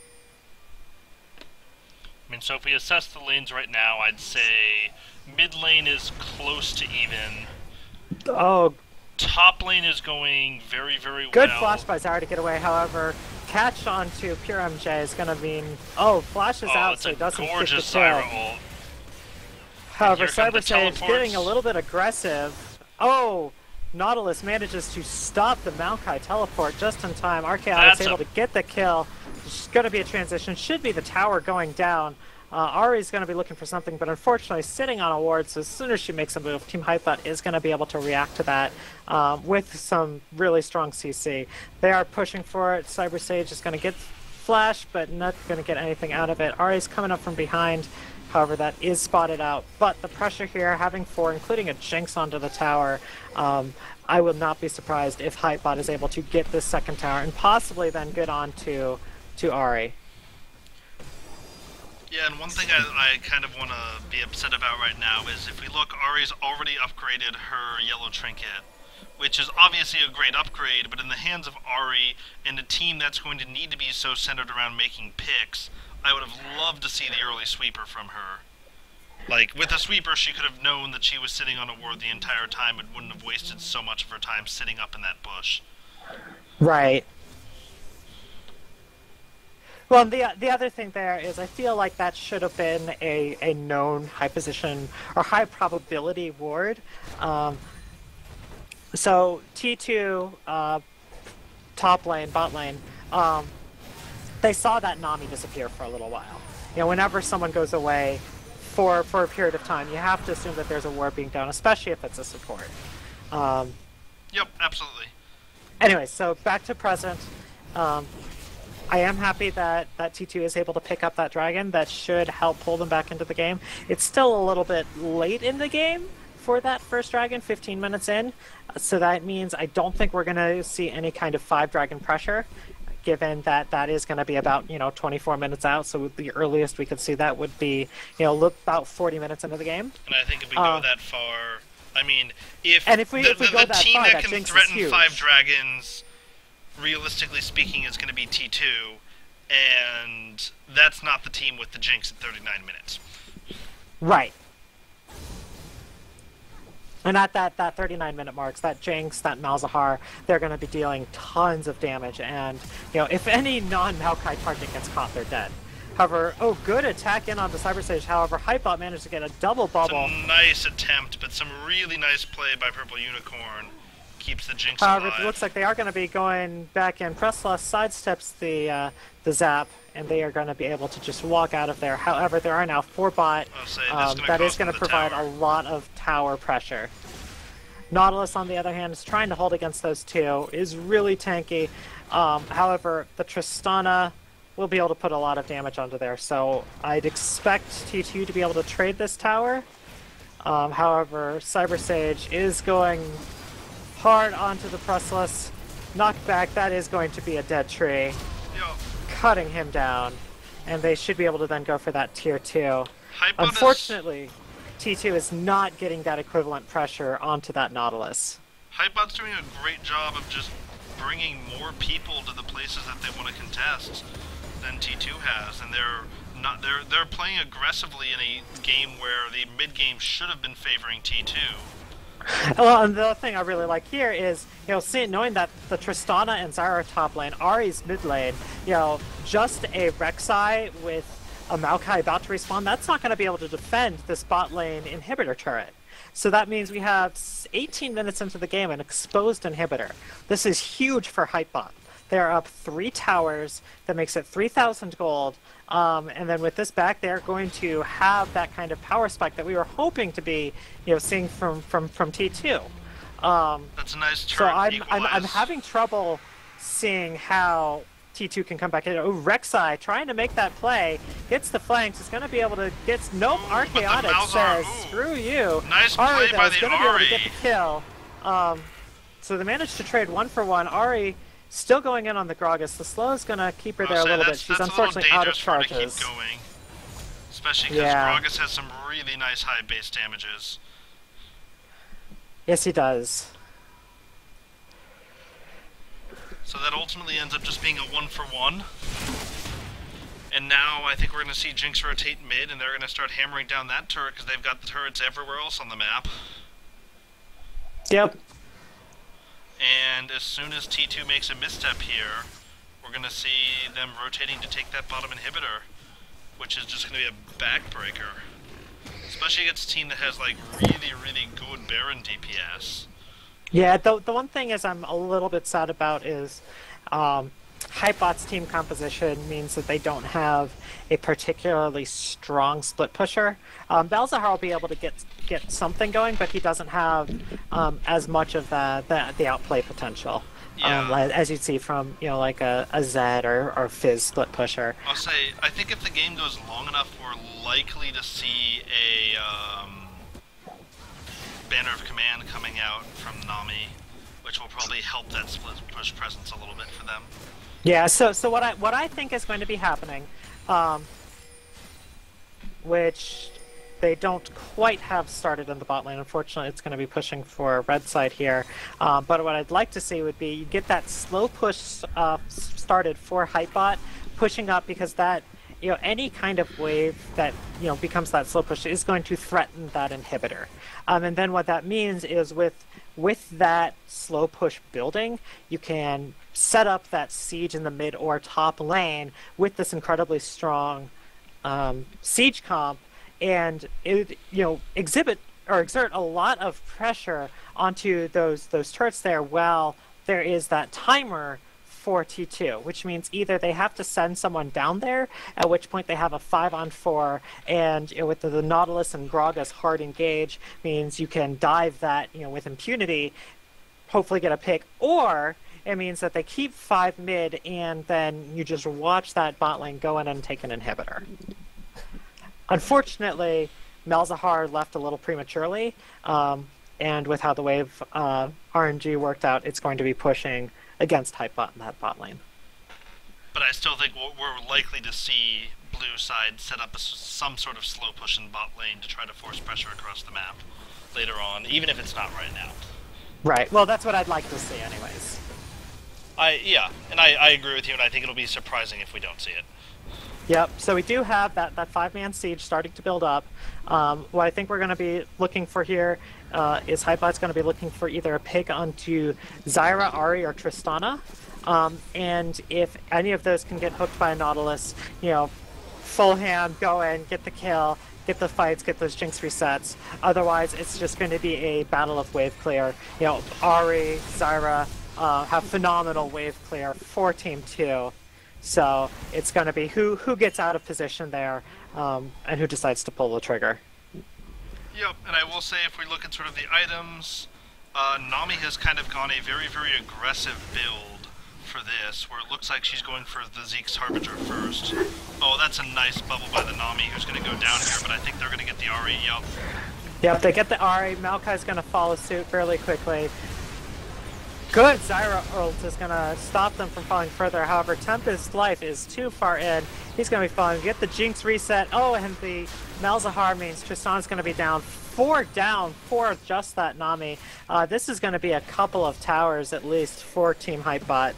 S1: I mean, so if we assess the lanes right now, I'd say mid lane is close to even.
S2: Oh,
S1: Top lane is going very, very
S2: good
S1: well.
S2: flash by Zara to get away. However, catch onto Pure M J is going to mean... Oh, flash is
S1: Oh,
S2: out,
S1: it's
S2: so
S1: a
S2: he doesn't pick the
S1: gorgeous
S2: kill.
S1: Zyra ult.
S2: However,
S1: here come the
S2: Cyber Sage
S1: teleports.
S2: getting a little bit aggressive. Oh, Nautilus manages to stop the Maokai teleport just in time. R K I is
S1: That's
S2: able
S1: a-
S2: to get the kill. It's going to be a transition. Should be the tower going down. Uh, Ari's going to be looking for something, but unfortunately sitting on a ward, so as soon as she makes a move, Team HypeBot is going to be able to react to that um, with some really strong C C. They are pushing for it. Cyber Sage is going to get flash, but not going to get anything out of it. Ari's coming up from behind. However, that is spotted out. But the pressure here, having four, including a Jinx onto the tower, um, I will not be surprised if HypeBot is able to get this second tower and possibly then get on to, to Ari.
S1: Yeah, and one thing I, I kind of want to be upset about right now is if we look, Ari's already upgraded her yellow trinket, which is obviously a great upgrade, but in the hands of Ari and a team that's going to need to be so centered around making picks, I would have loved to see the early sweeper from her. Like, with a sweeper, she could have known that she was sitting on a ward the entire time and wouldn't have wasted so much of her time sitting up in that bush.
S2: Right. Well, the the other thing there is I feel like that should have been a, a known high position or high probability ward. Um, so T two, uh, top lane, bot lane, um, they saw that Nami disappear for a little while. You know, whenever someone goes away for for a period of time, you have to assume that there's a ward being done, especially if it's a support. Um,
S1: Yep, absolutely.
S2: Anyway, so back to present. Um, I am happy that, that T two is able to pick up that dragon. That should help pull them back into the game. It's still a little bit late in the game for that first dragon, fifteen minutes in. So that means I don't think we're going to see any kind of five dragon pressure, given that that is going to be about, you know, twenty-four minutes out. So the earliest we could see that would be, you know, look about forty minutes into the game.
S1: And I think if we
S2: Uh,
S1: go that far, I mean, if,
S2: And if we-
S1: the,
S2: if we
S1: the,
S2: go
S1: the
S2: that
S1: team
S2: far,
S1: that
S2: that
S1: can
S2: Jinx is
S1: threaten
S2: huge.
S1: five dragons, realistically speaking, is going to be T two, and that's not the team with the Jinx at thirty-nine minutes.
S2: Right. And at that, that thirty-nine minute marks, that Jinx, that Malzahar, they're going to be dealing tons of damage. And, you know, if any non-Maokai target gets caught, they're dead. However, oh, good attack in on the Cyber Sage. However, HypeBot managed to get a double bubble.
S1: Some nice attempt, but some really nice play by Purple Unicorn keeps the Jinx
S2: However,
S1: alive.
S2: it looks like they are going to be going back in. Pressless sidesteps the uh, the zap, and they are going to be able to just walk out of there. However, there are now four bot.
S1: I'll say, that's
S2: Um,
S1: gonna
S2: that is
S1: cost
S2: going
S1: them
S2: to
S1: the
S2: provide
S1: tower.
S2: a lot of tower pressure. Nautilus, on the other hand, is trying to hold against those two, is really tanky. Um, however, the Tristana will be able to put a lot of damage onto there, so I'd expect T two to be able to trade this tower. Um, however, Cyber Sage is going hard onto the Pressless. Knocked back, that is going to be a dead tree.
S1: Yo,
S2: Cutting him down. And they should be able to then go for that tier two.
S1: HypeBot is-
S2: Unfortunately, T two is not getting that equivalent pressure onto that Nautilus.
S1: HypeBot's doing a great job of just bringing more people to the places that they want to contest than T two has, and they're not they're they're playing aggressively in a game where the mid game should have been favoring T two.
S2: Well, and the other thing I really like here is, you know, seeing, knowing that the Tristana and Zyra top lane, Ari's mid lane, you know, just a Rek'Sai with a Maokai about to respawn, that's not going to be able to defend this bot lane inhibitor turret. So that means we have eighteen minutes into the game an exposed inhibitor. This is huge for HypeBot. They're up three towers. That makes it three thousand gold. Um, and then with this back, they're going to have that kind of power spike that we were hoping to be, you know, seeing from from from T two. Um,
S1: That's a nice
S2: so
S1: turret.
S2: I'm, I'm I'm
S1: equalize.
S2: having trouble seeing how T two can come back in. Oh, Rek'Sai trying to make that play. Gets the flanks. Is going to be able to get... Nope,
S1: Ooh,
S2: Archaeonic
S1: Malzahar,
S2: says,
S1: ooh.
S2: screw you.
S1: Nice
S2: Ari,
S1: play
S2: though,
S1: by
S2: is
S1: the
S2: going to be able to get
S1: Ari.
S2: the kill. Um, so they managed to trade one for one. Ari still going in on the Gragas. The slow is going to keep her there
S1: I'll
S2: a
S1: say
S2: little bit.
S1: that's,
S2: She's
S1: that's
S2: unfortunately
S1: a little
S2: out of
S1: dangerous for her to
S2: charges.
S1: keep going. Especially because
S2: Yeah.
S1: Gragas has some really nice high base damages.
S2: Yes, he does.
S1: So that ultimately ends up just being a one for one. And now I think we're going to see Jinx rotate mid, and they're going to start hammering down that turret because they've got the turrets everywhere else on the map.
S2: Yep.
S1: And as soon as T two makes a misstep here, we're going to see them rotating to take that bottom inhibitor, which is just going to be a backbreaker. Especially against a team that has like really, really good Baron D P S.
S2: Yeah, the, the one thing is I'm a little bit sad about is um, HypeBot's team composition means that they don't have a particularly strong split pusher. Um, Malzahar will be able to get get something going, but he doesn't have um, as much of the, the, the outplay potential.
S1: Yeah.
S2: Um, as you'd see from, you know, like a, a Zed or, or Fizz split pusher.
S1: I'll say, I think if the game goes long enough, we're likely to see a um, Banner of Command coming out from Nami, which will probably help that split push presence a little bit for them.
S2: Yeah, so so what I what I think is going to be happening, um, which they don't quite have started in the bot lane. Unfortunately, it's going to be pushing for red side here. Um, but what I'd like to see would be you get that slow push uh, started for HypeBot, pushing up because that, you know, any kind of wave that, you know, becomes that slow push is going to threaten that inhibitor. Um, and then what that means is with with that slow push building, you can set up that siege in the mid or top lane with this incredibly strong um, siege comp, and it, you know, exhibit or exert a lot of pressure onto those those turrets there while there is that timer for T two, which means either they have to send someone down there, at which point they have a five on four, and you know, with the, the Nautilus and Gragas hard engage, means you can dive that, you know, with impunity, hopefully get a pick, or it means that they keep five mid, and then you just watch that bot lane go in and take an inhibitor. Unfortunately, Malzahar left a little prematurely, um, and with how the wave uh, R N G worked out, it's going to be pushing against HypeBot in that bot lane.
S1: But I still think we're likely to see blue side set up a, some sort of slow push in bot lane to try to force pressure across the map later on, even if it's not right now.
S2: Right. Well, that's what I'd like to see anyways.
S1: I yeah, and I, I agree with you, and I think it'll be surprising if we don't see it.
S2: Yep, so we do have that, that five-man siege starting to build up. Um, what I think we're going to be looking for here uh, is HypeBot's going to be looking for either a pick onto Zyra, Ari, or Tristana. Um, and if any of those can get hooked by a Nautilus, you know, full hand, go in, get the kill, get the fights, get those Jinx resets. Otherwise, it's just going to be a battle of wave clear. You know, Ari, Zyra uh, have phenomenal wave clear for Team two. So it's going to be who who gets out of position there, um, and who decides to pull the trigger.
S1: Yep, and I will say if we look at sort of the items, uh, Nami has kind of gone a very, very aggressive build for this, where it looks like she's going for the Zeke's Harbinger first. Oh, that's a nice bubble by the Nami who's going to go down here, but I think they're going to get the Ari, yep.
S2: Yep, they get the Ari. Maokai's going to follow suit fairly quickly. Good, Zyra ult is going to stop them from falling further. However, Tempest's life is too far in. He's going to be falling. Get the Jinx reset. Oh, and the Malzahar means Tristan's going to be down. Four down for just that Nami. Uh, this is going to be a couple of towers at least for Team HypeBot.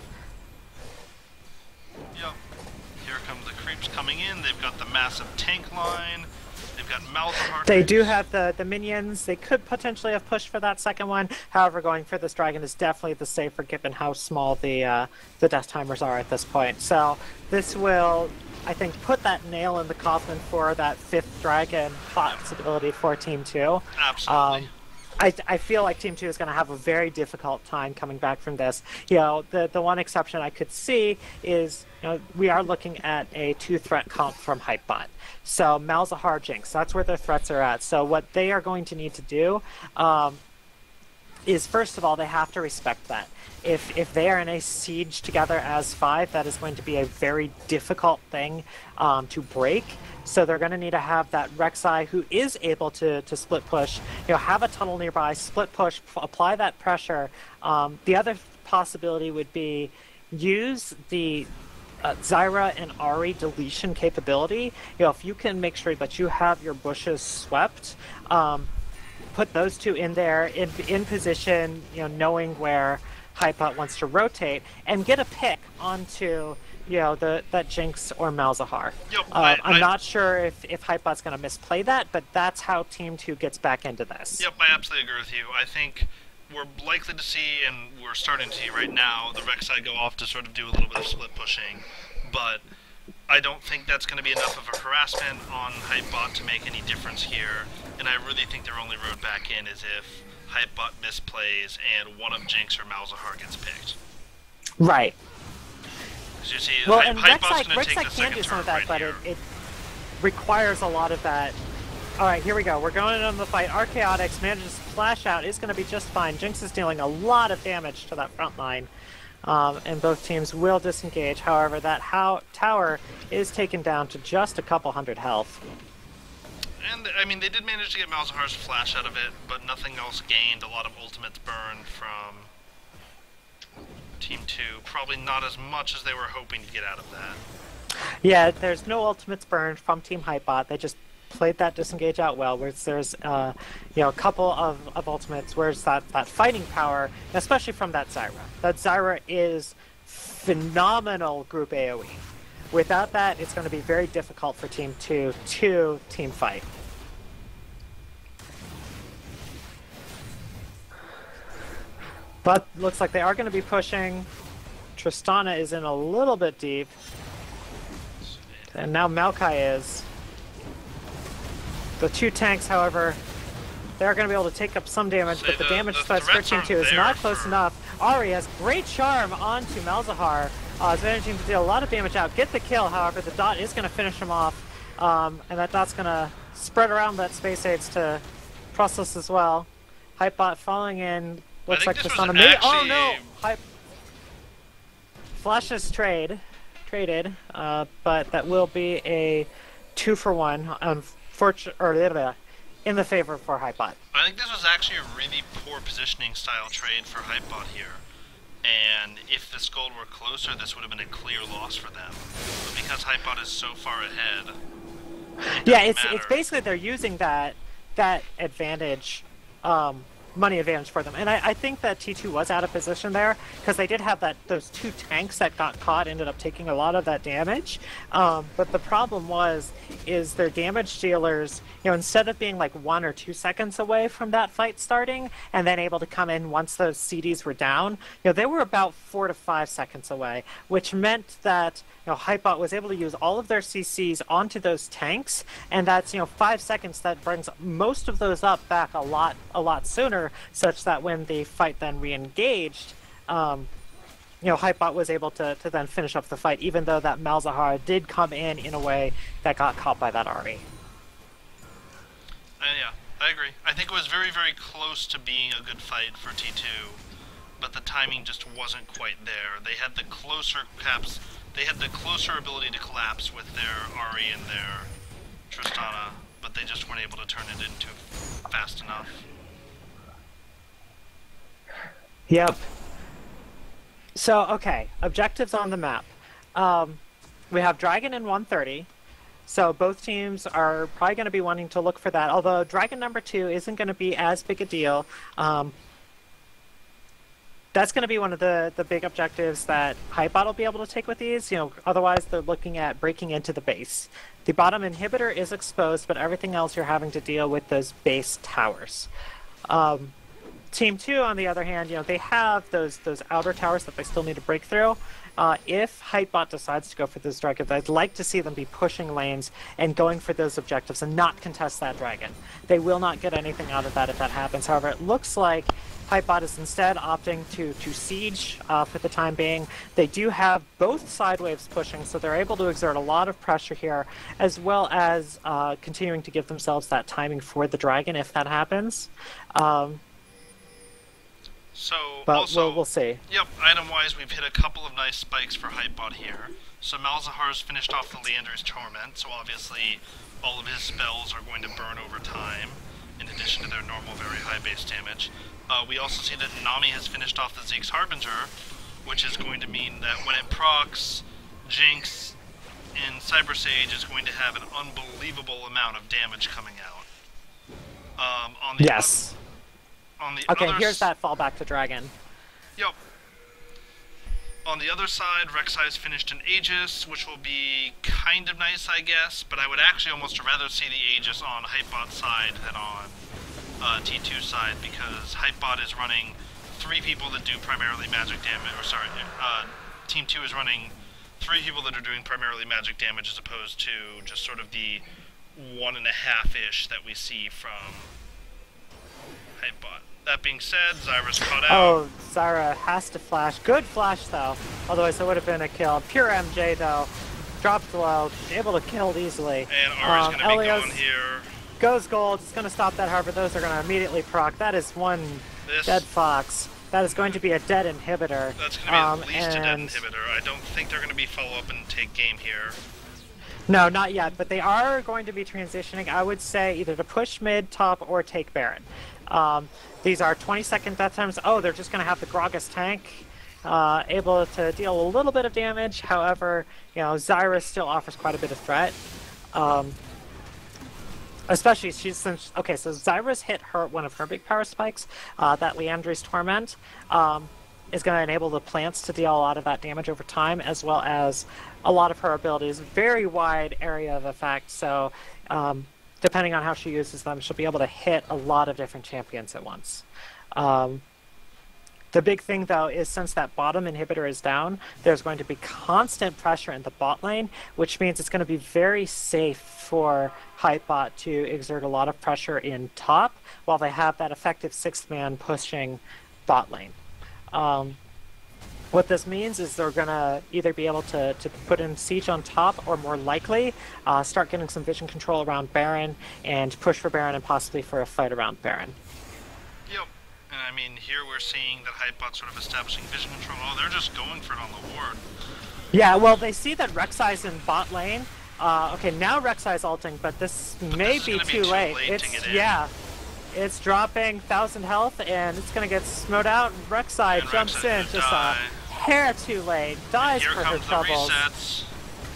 S1: Yep. Here come the creeps coming in. They've got the massive tank line. They've got Malzahar.
S2: They do have the, the minions. They could potentially have pushed for that second one. However, going for this dragon is definitely the safer given how small the uh, the death timers are at this point. So this will, I think, put that nail in the coffin for that fifth dragon possibility for Team two.
S1: Absolutely.
S2: Um, I, I feel like Team two is going to have a very difficult time coming back from this. You know, the, the one exception I could see is, you know, we are looking at a two-threat comp from HypeBot. So Malzahar, Jinx, that's where their threats are at. So what they are going to need to do um, is first of all they have to respect that. If if they are in a siege together as five, that is going to be a very difficult thing um, to break. So they're going to need to have that Rek'Sai who is able to to split push, you know, have a tunnel nearby, split push, p- apply that pressure. Um, the other possibility would be use the uh, Zyra and Ahri deletion capability. You know, if you can make sure that you have your bushes swept. Um, put those two in there in, in position, you know, knowing where HypeBot wants to rotate, and get a pick onto, you know, the that Jinx or Malzahar.
S1: Yep,
S2: uh,
S1: I,
S2: I'm
S1: I,
S2: not sure if, if HypeBot's going to misplay that, but that's how Team two gets back into this.
S1: Yep, I absolutely agree with you. I think we're likely to see, and we're starting to see right now, the Rek'Sai go off to sort of do a little bit of split pushing, but I don't think that's going to be enough of a harassment on HypeBot to make any difference here, and I really think their only road back in is if HypeBot misplays and one of Jinx or Malzahar gets picked.
S2: Right.
S1: Because you see,
S2: Well,
S1: Hy-
S2: and
S1: HypeBot's
S2: Rek'Sai,
S1: going to take
S2: Rek'Sai
S1: the
S2: can
S1: second
S2: do some of
S1: turn
S2: that,
S1: right
S2: but
S1: here.
S2: it, it requires a lot of that. All right, here we go. We're going into the fight. Archaeotix manages to flash out. Is going to be just fine. Jinx is dealing a lot of damage to that front line. Um, and both teams will disengage. However, that how tower is taken down to just a couple hundred health.
S1: And, I mean, they did manage to get Malzahar's flash out of it, but nothing else gained. A lot of ultimates burned from Team two. Probably not as much as they were hoping to get out of that.
S2: Yeah, there's no ultimates burned from Team HypeBot. They just played that disengage out well, whereas there's uh, you know, a couple of, of ultimates, where's that, that fighting power, especially from that Zyra. That Zyra is phenomenal group AoE. Without that, it's going to be very difficult for Team two to team fight. But looks like they are going to be pushing. Tristana is in a little bit deep. And now Maokai is. The two tanks, however, they're going to be able to take up some damage,
S1: See,
S2: but the,
S1: the-
S2: damage
S1: the
S2: that's
S1: threats
S2: for Team
S1: aren't
S2: two is
S1: there
S2: not close
S1: for-
S2: enough. Ahri has great charm onto Malzahar. Uh, is managing to deal a lot of damage out. Get the kill, however, the dot is going to finish him off. Um, and that dot's going to spread around that space aids to process as well. HypeBot falling in. Looks
S1: think
S2: like
S1: this
S2: Tristana
S1: was
S2: may. Oh
S1: actually
S2: no!
S1: a-
S2: Hype. Flashes trade. Traded. Uh, but that will be a two for one. Unfortunate. Or blah, blah, in the favor for HypeBot.
S1: I think this was actually a really poor positioning style trade for HypeBot here. And if this gold were closer, this would have been a clear loss for them. But because HypeBot is so far ahead, it
S2: Yeah,
S1: doesn't
S2: it's
S1: matter.
S2: it's basically they're using that that advantage, um, money advantage for them. And I, I think that T two was out of position there because they did have that those two tanks that got caught ended up taking a lot of that damage. Um, but the problem was is their damage dealers, you know, instead of being like one or two seconds away from that fight starting and then able to come in once those C Ds were down, you know, they were about four to five seconds away, which meant that, you know, HypeBot was able to use all of their C Cs onto those tanks, and that's, you know, five seconds that brings most of those up back a lot, a lot sooner, such that when the fight then re-engaged, um, you know, HypeBot was able to, to then finish up the fight, even though that Malzahar did come in in a way that got caught by that Ahri.
S1: Uh, yeah, I agree. I think it was very, very close to being a good fight for T two, but the timing just wasn't quite there. They had the closer caps, they had the closer ability to collapse with their Ahri and their Tristana, but they just weren't able to turn it into fast enough.
S2: Yep. So, okay, objectives on the map. Um, we have Dragon in one thirty, so both teams are probably going to be wanting to look for that, although Dragon number two isn't going to be as big a deal. Um, that's going to be one of the, the big objectives that HypeBot will be able to take with these. You know, otherwise they're looking at breaking into the base. The bottom inhibitor is exposed, but everything else you're having to deal with those base towers. Um, Team two, on the other hand, you know, they have those those outer towers that they still need to break through. Uh, if HypeBot decides to go for those dragons, I'd like to see them be pushing lanes and going for those objectives and not contest that dragon. They will not get anything out of that if that happens. However, it looks like HypeBot is instead opting to, to siege uh, for the time being. They do have both side waves pushing, so they're able to exert a lot of pressure here, as well as uh, continuing to give themselves that timing for the dragon if that happens. Um,
S1: So,
S2: But
S1: also,
S2: we'll, we'll see.
S1: Yep, item-wise, we've hit a couple of nice spikes for HypeBot here. So Malzahar's finished off the Leander's Torment, so obviously all of his spells are going to burn over time, in addition to their normal very high base damage. Uh, we also see that Nami has finished off the Zeke's Harbinger, which is going to mean that when it procs, Jinx in Cyber Sage is going to have an unbelievable amount of damage coming out. Um, on the
S2: Yes.
S1: On the
S2: Okay,
S1: other
S2: here's that fallback to Dragon.
S1: Yep. On the other side, Rek'Sai's finished an Aegis, which will be kind of nice, I guess, but I would actually almost rather see the Aegis on HypeBot's side than on uh, T two's side, because HypeBot is running three people that do primarily magic damage, or sorry, uh, Team two is running three people that are doing primarily magic damage as opposed to just sort of the one and a half-ish that we see from HypeBot. That being said, Zyra's caught out.
S2: Oh, Zyra has to flash. Good flash, though. Otherwise, it would have been a kill. Pure M J, though. Dropped low. Able to kill easily.
S1: And Ari's
S2: um,
S1: going to be
S2: Elios
S1: gone here.
S2: Goes gold. It's going to stop that harbor. Those are going to immediately proc. That is one
S1: This,
S2: dead fox. That is going to be a dead inhibitor.
S1: That's going to be
S2: um,
S1: at least a dead
S2: and-
S1: inhibitor. I don't think they're going to be follow-up and take game here.
S2: No, not yet, but they are going to be transitioning, I would say, either to push mid, top, or take Baron. Um, these are twenty second death times. Oh, they're just going to have the Gragas tank, uh, able to deal a little bit of damage. However, you know, Zyra still offers quite a bit of threat. Um, especially she's since okay, so Zyra's hit her one of her big power spikes, uh, that Leandri's Torment. Um, is going to enable the plants to deal a lot of that damage over time, as well as a lot of her abilities. Very wide area of effect, so um, depending on how she uses them, she'll be able to hit a lot of different champions at once. Um, the big thing, though, is since that bottom inhibitor is down, there's going to be constant pressure in the bot lane, which means it's going to be very safe for HypeBot to exert a lot of pressure in top, while they have that effective sixth man pushing bot lane. Um, what this means is they're going to either be able to, to put in siege on top, or more likely uh, start getting some vision control around Baron and push for Baron and possibly for a fight around Baron.
S1: Yep. And I mean, here we're seeing that HypeBot's sort of establishing vision control. Oh, they're just going for it on the ward.
S2: Yeah, well, they see that Rek'Sai's in bot lane. Uh, okay, now Rek'Sai's ulting, but this
S1: But
S2: may
S1: this is
S2: be
S1: gonna
S2: too,
S1: be too
S2: late.
S1: late to
S2: It's
S1: get in.
S2: yeah. It's dropping one thousand health, and it's going to get smoked out. Rek'Sai
S1: And
S2: jumps
S1: Rek'Sai's
S2: in,
S1: gonna
S2: just
S1: die.
S2: a hair too late. Dies
S1: Here
S2: for her
S1: comes the
S2: troubles.
S1: resets.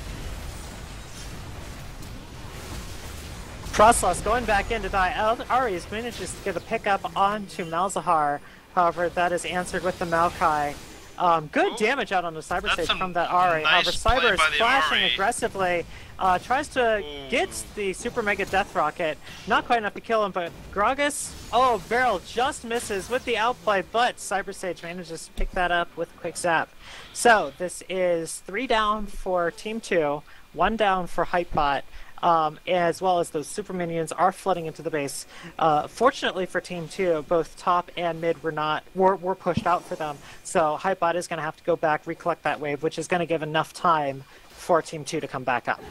S2: Trustless going back in to die. El- Ares manages to get a pickup onto Malzahar. However, that is answered with the Maokai. Um, good
S1: Ooh.
S2: damage out on the cyber
S1: That's
S2: stage
S1: some
S2: from that Ahri.
S1: nice
S2: However,
S1: play
S2: Cyber is
S1: by the
S2: flashing
S1: Ahri.
S2: aggressively. Uh, tries to
S1: Ooh.
S2: get the Super Mega Death Rocket. Not quite enough to kill him, but Gragas, oh, Barrel just misses with the outplay, but Cyber Sage manages to pick that up with a quick zap. So, this is three down for Team two, one down for HypeBot. Um, as well as those super minions are flooding into the base. Uh, fortunately for Team two, both top and mid were not were, were pushed out for them. So HypeBot is going to have to go back, recollect that wave, which is going to give enough time for Team two to come back up.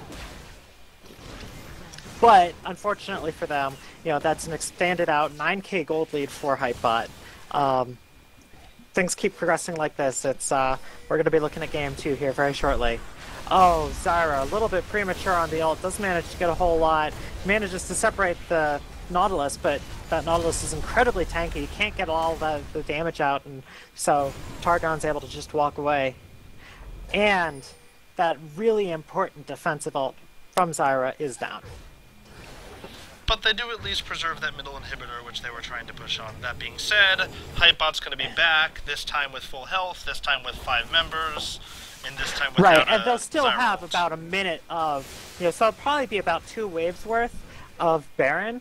S2: But unfortunately for them, you know, that's an expanded out nine K gold lead for HypeBot. Um, things keep progressing like this. It's uh, we're going to be looking at game two here very shortly. Oh, Zyra, a little bit premature on the ult, doesn't manage to get a whole lot, manages to separate the Nautilus, but that Nautilus is incredibly tanky, you can't get all the, the damage out, and so Targon's able to just walk away. And that really important defensive ult from Zyra is down.
S1: But they do at least preserve that middle inhibitor, which they were trying to push on. That being said, HypeBot's going to be back, this time with full health, this time with five members. And this time
S2: Right,
S1: without
S2: and
S1: a
S2: they'll still
S1: Zyra
S2: have
S1: ult.
S2: about a minute of, you know, so it'll probably be about two waves worth of Baron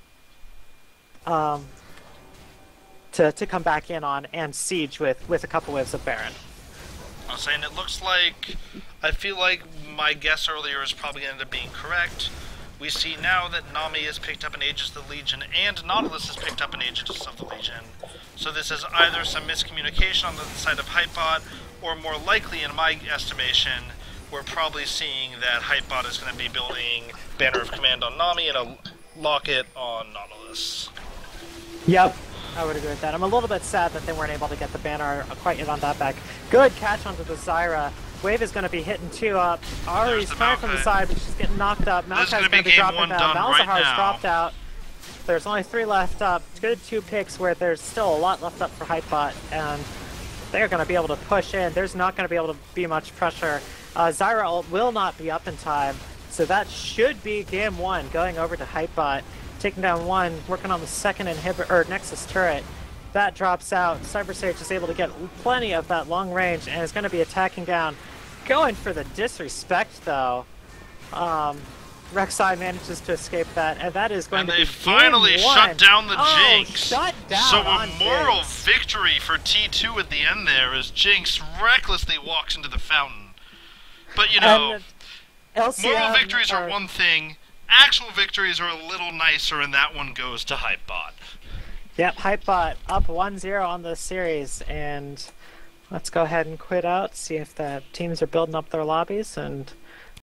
S2: um, to, to come back in on and siege with, with a couple waves of Baron.
S1: I was saying it looks like, I feel like my guess earlier is probably going to end up being correct. We see now that Nami has picked up an Aegis of the Legion and Nautilus has picked up an Aegis of the Legion. So this is either some miscommunication on the side of HypeBot, or more likely, in my estimation, we're probably seeing that HypeBot is going to be building Banner of Command on Nami and a Locket on Nautilus.
S2: Yep. I would agree with that. I'm a little bit sad that they weren't able to get the banner quite yet on that back. Good catch onto the Zyra. Wave is going to be hitting two up. Ari's
S1: the
S2: coming from the
S1: Maokai.
S2: side, but she's getting knocked up.
S1: This is
S2: Maokai's
S1: gonna
S2: going
S1: be
S2: to be
S1: game
S2: dropping
S1: one
S2: down.
S1: done right
S2: Malzahar's
S1: now.
S2: dropped out. There's only three left up. Good two picks where there's still a lot left up for HypeBot, and they're going to be able to push in. There's not going to be able to be much pressure. Uh, Zyra ult will not be up in time, so that should be game one going over to HypeBot. Taking down one, working on the second inhibitor or Nexus turret. That drops out. Cyber Sage is able to get plenty of that long range and is going to be attacking down. Going for the disrespect though. Um, Rek'Sai manages to escape that, and that is going
S1: And
S2: to
S1: they
S2: be
S1: finally
S2: game one.
S1: shut down the
S2: oh,
S1: Jinx.
S2: Shut down
S1: So
S2: on
S1: a moral
S2: Jinx.
S1: victory for T two at the end there as Jinx recklessly walks into the fountain. But you know,
S2: And L C M
S1: moral victories are
S2: are-
S1: one thing, actual victories are a little nicer, and that one goes to HypeBot.
S2: Yep, HypeBot up one zero on the series, and let's go ahead and quit out, see if the teams are building up their lobbies, and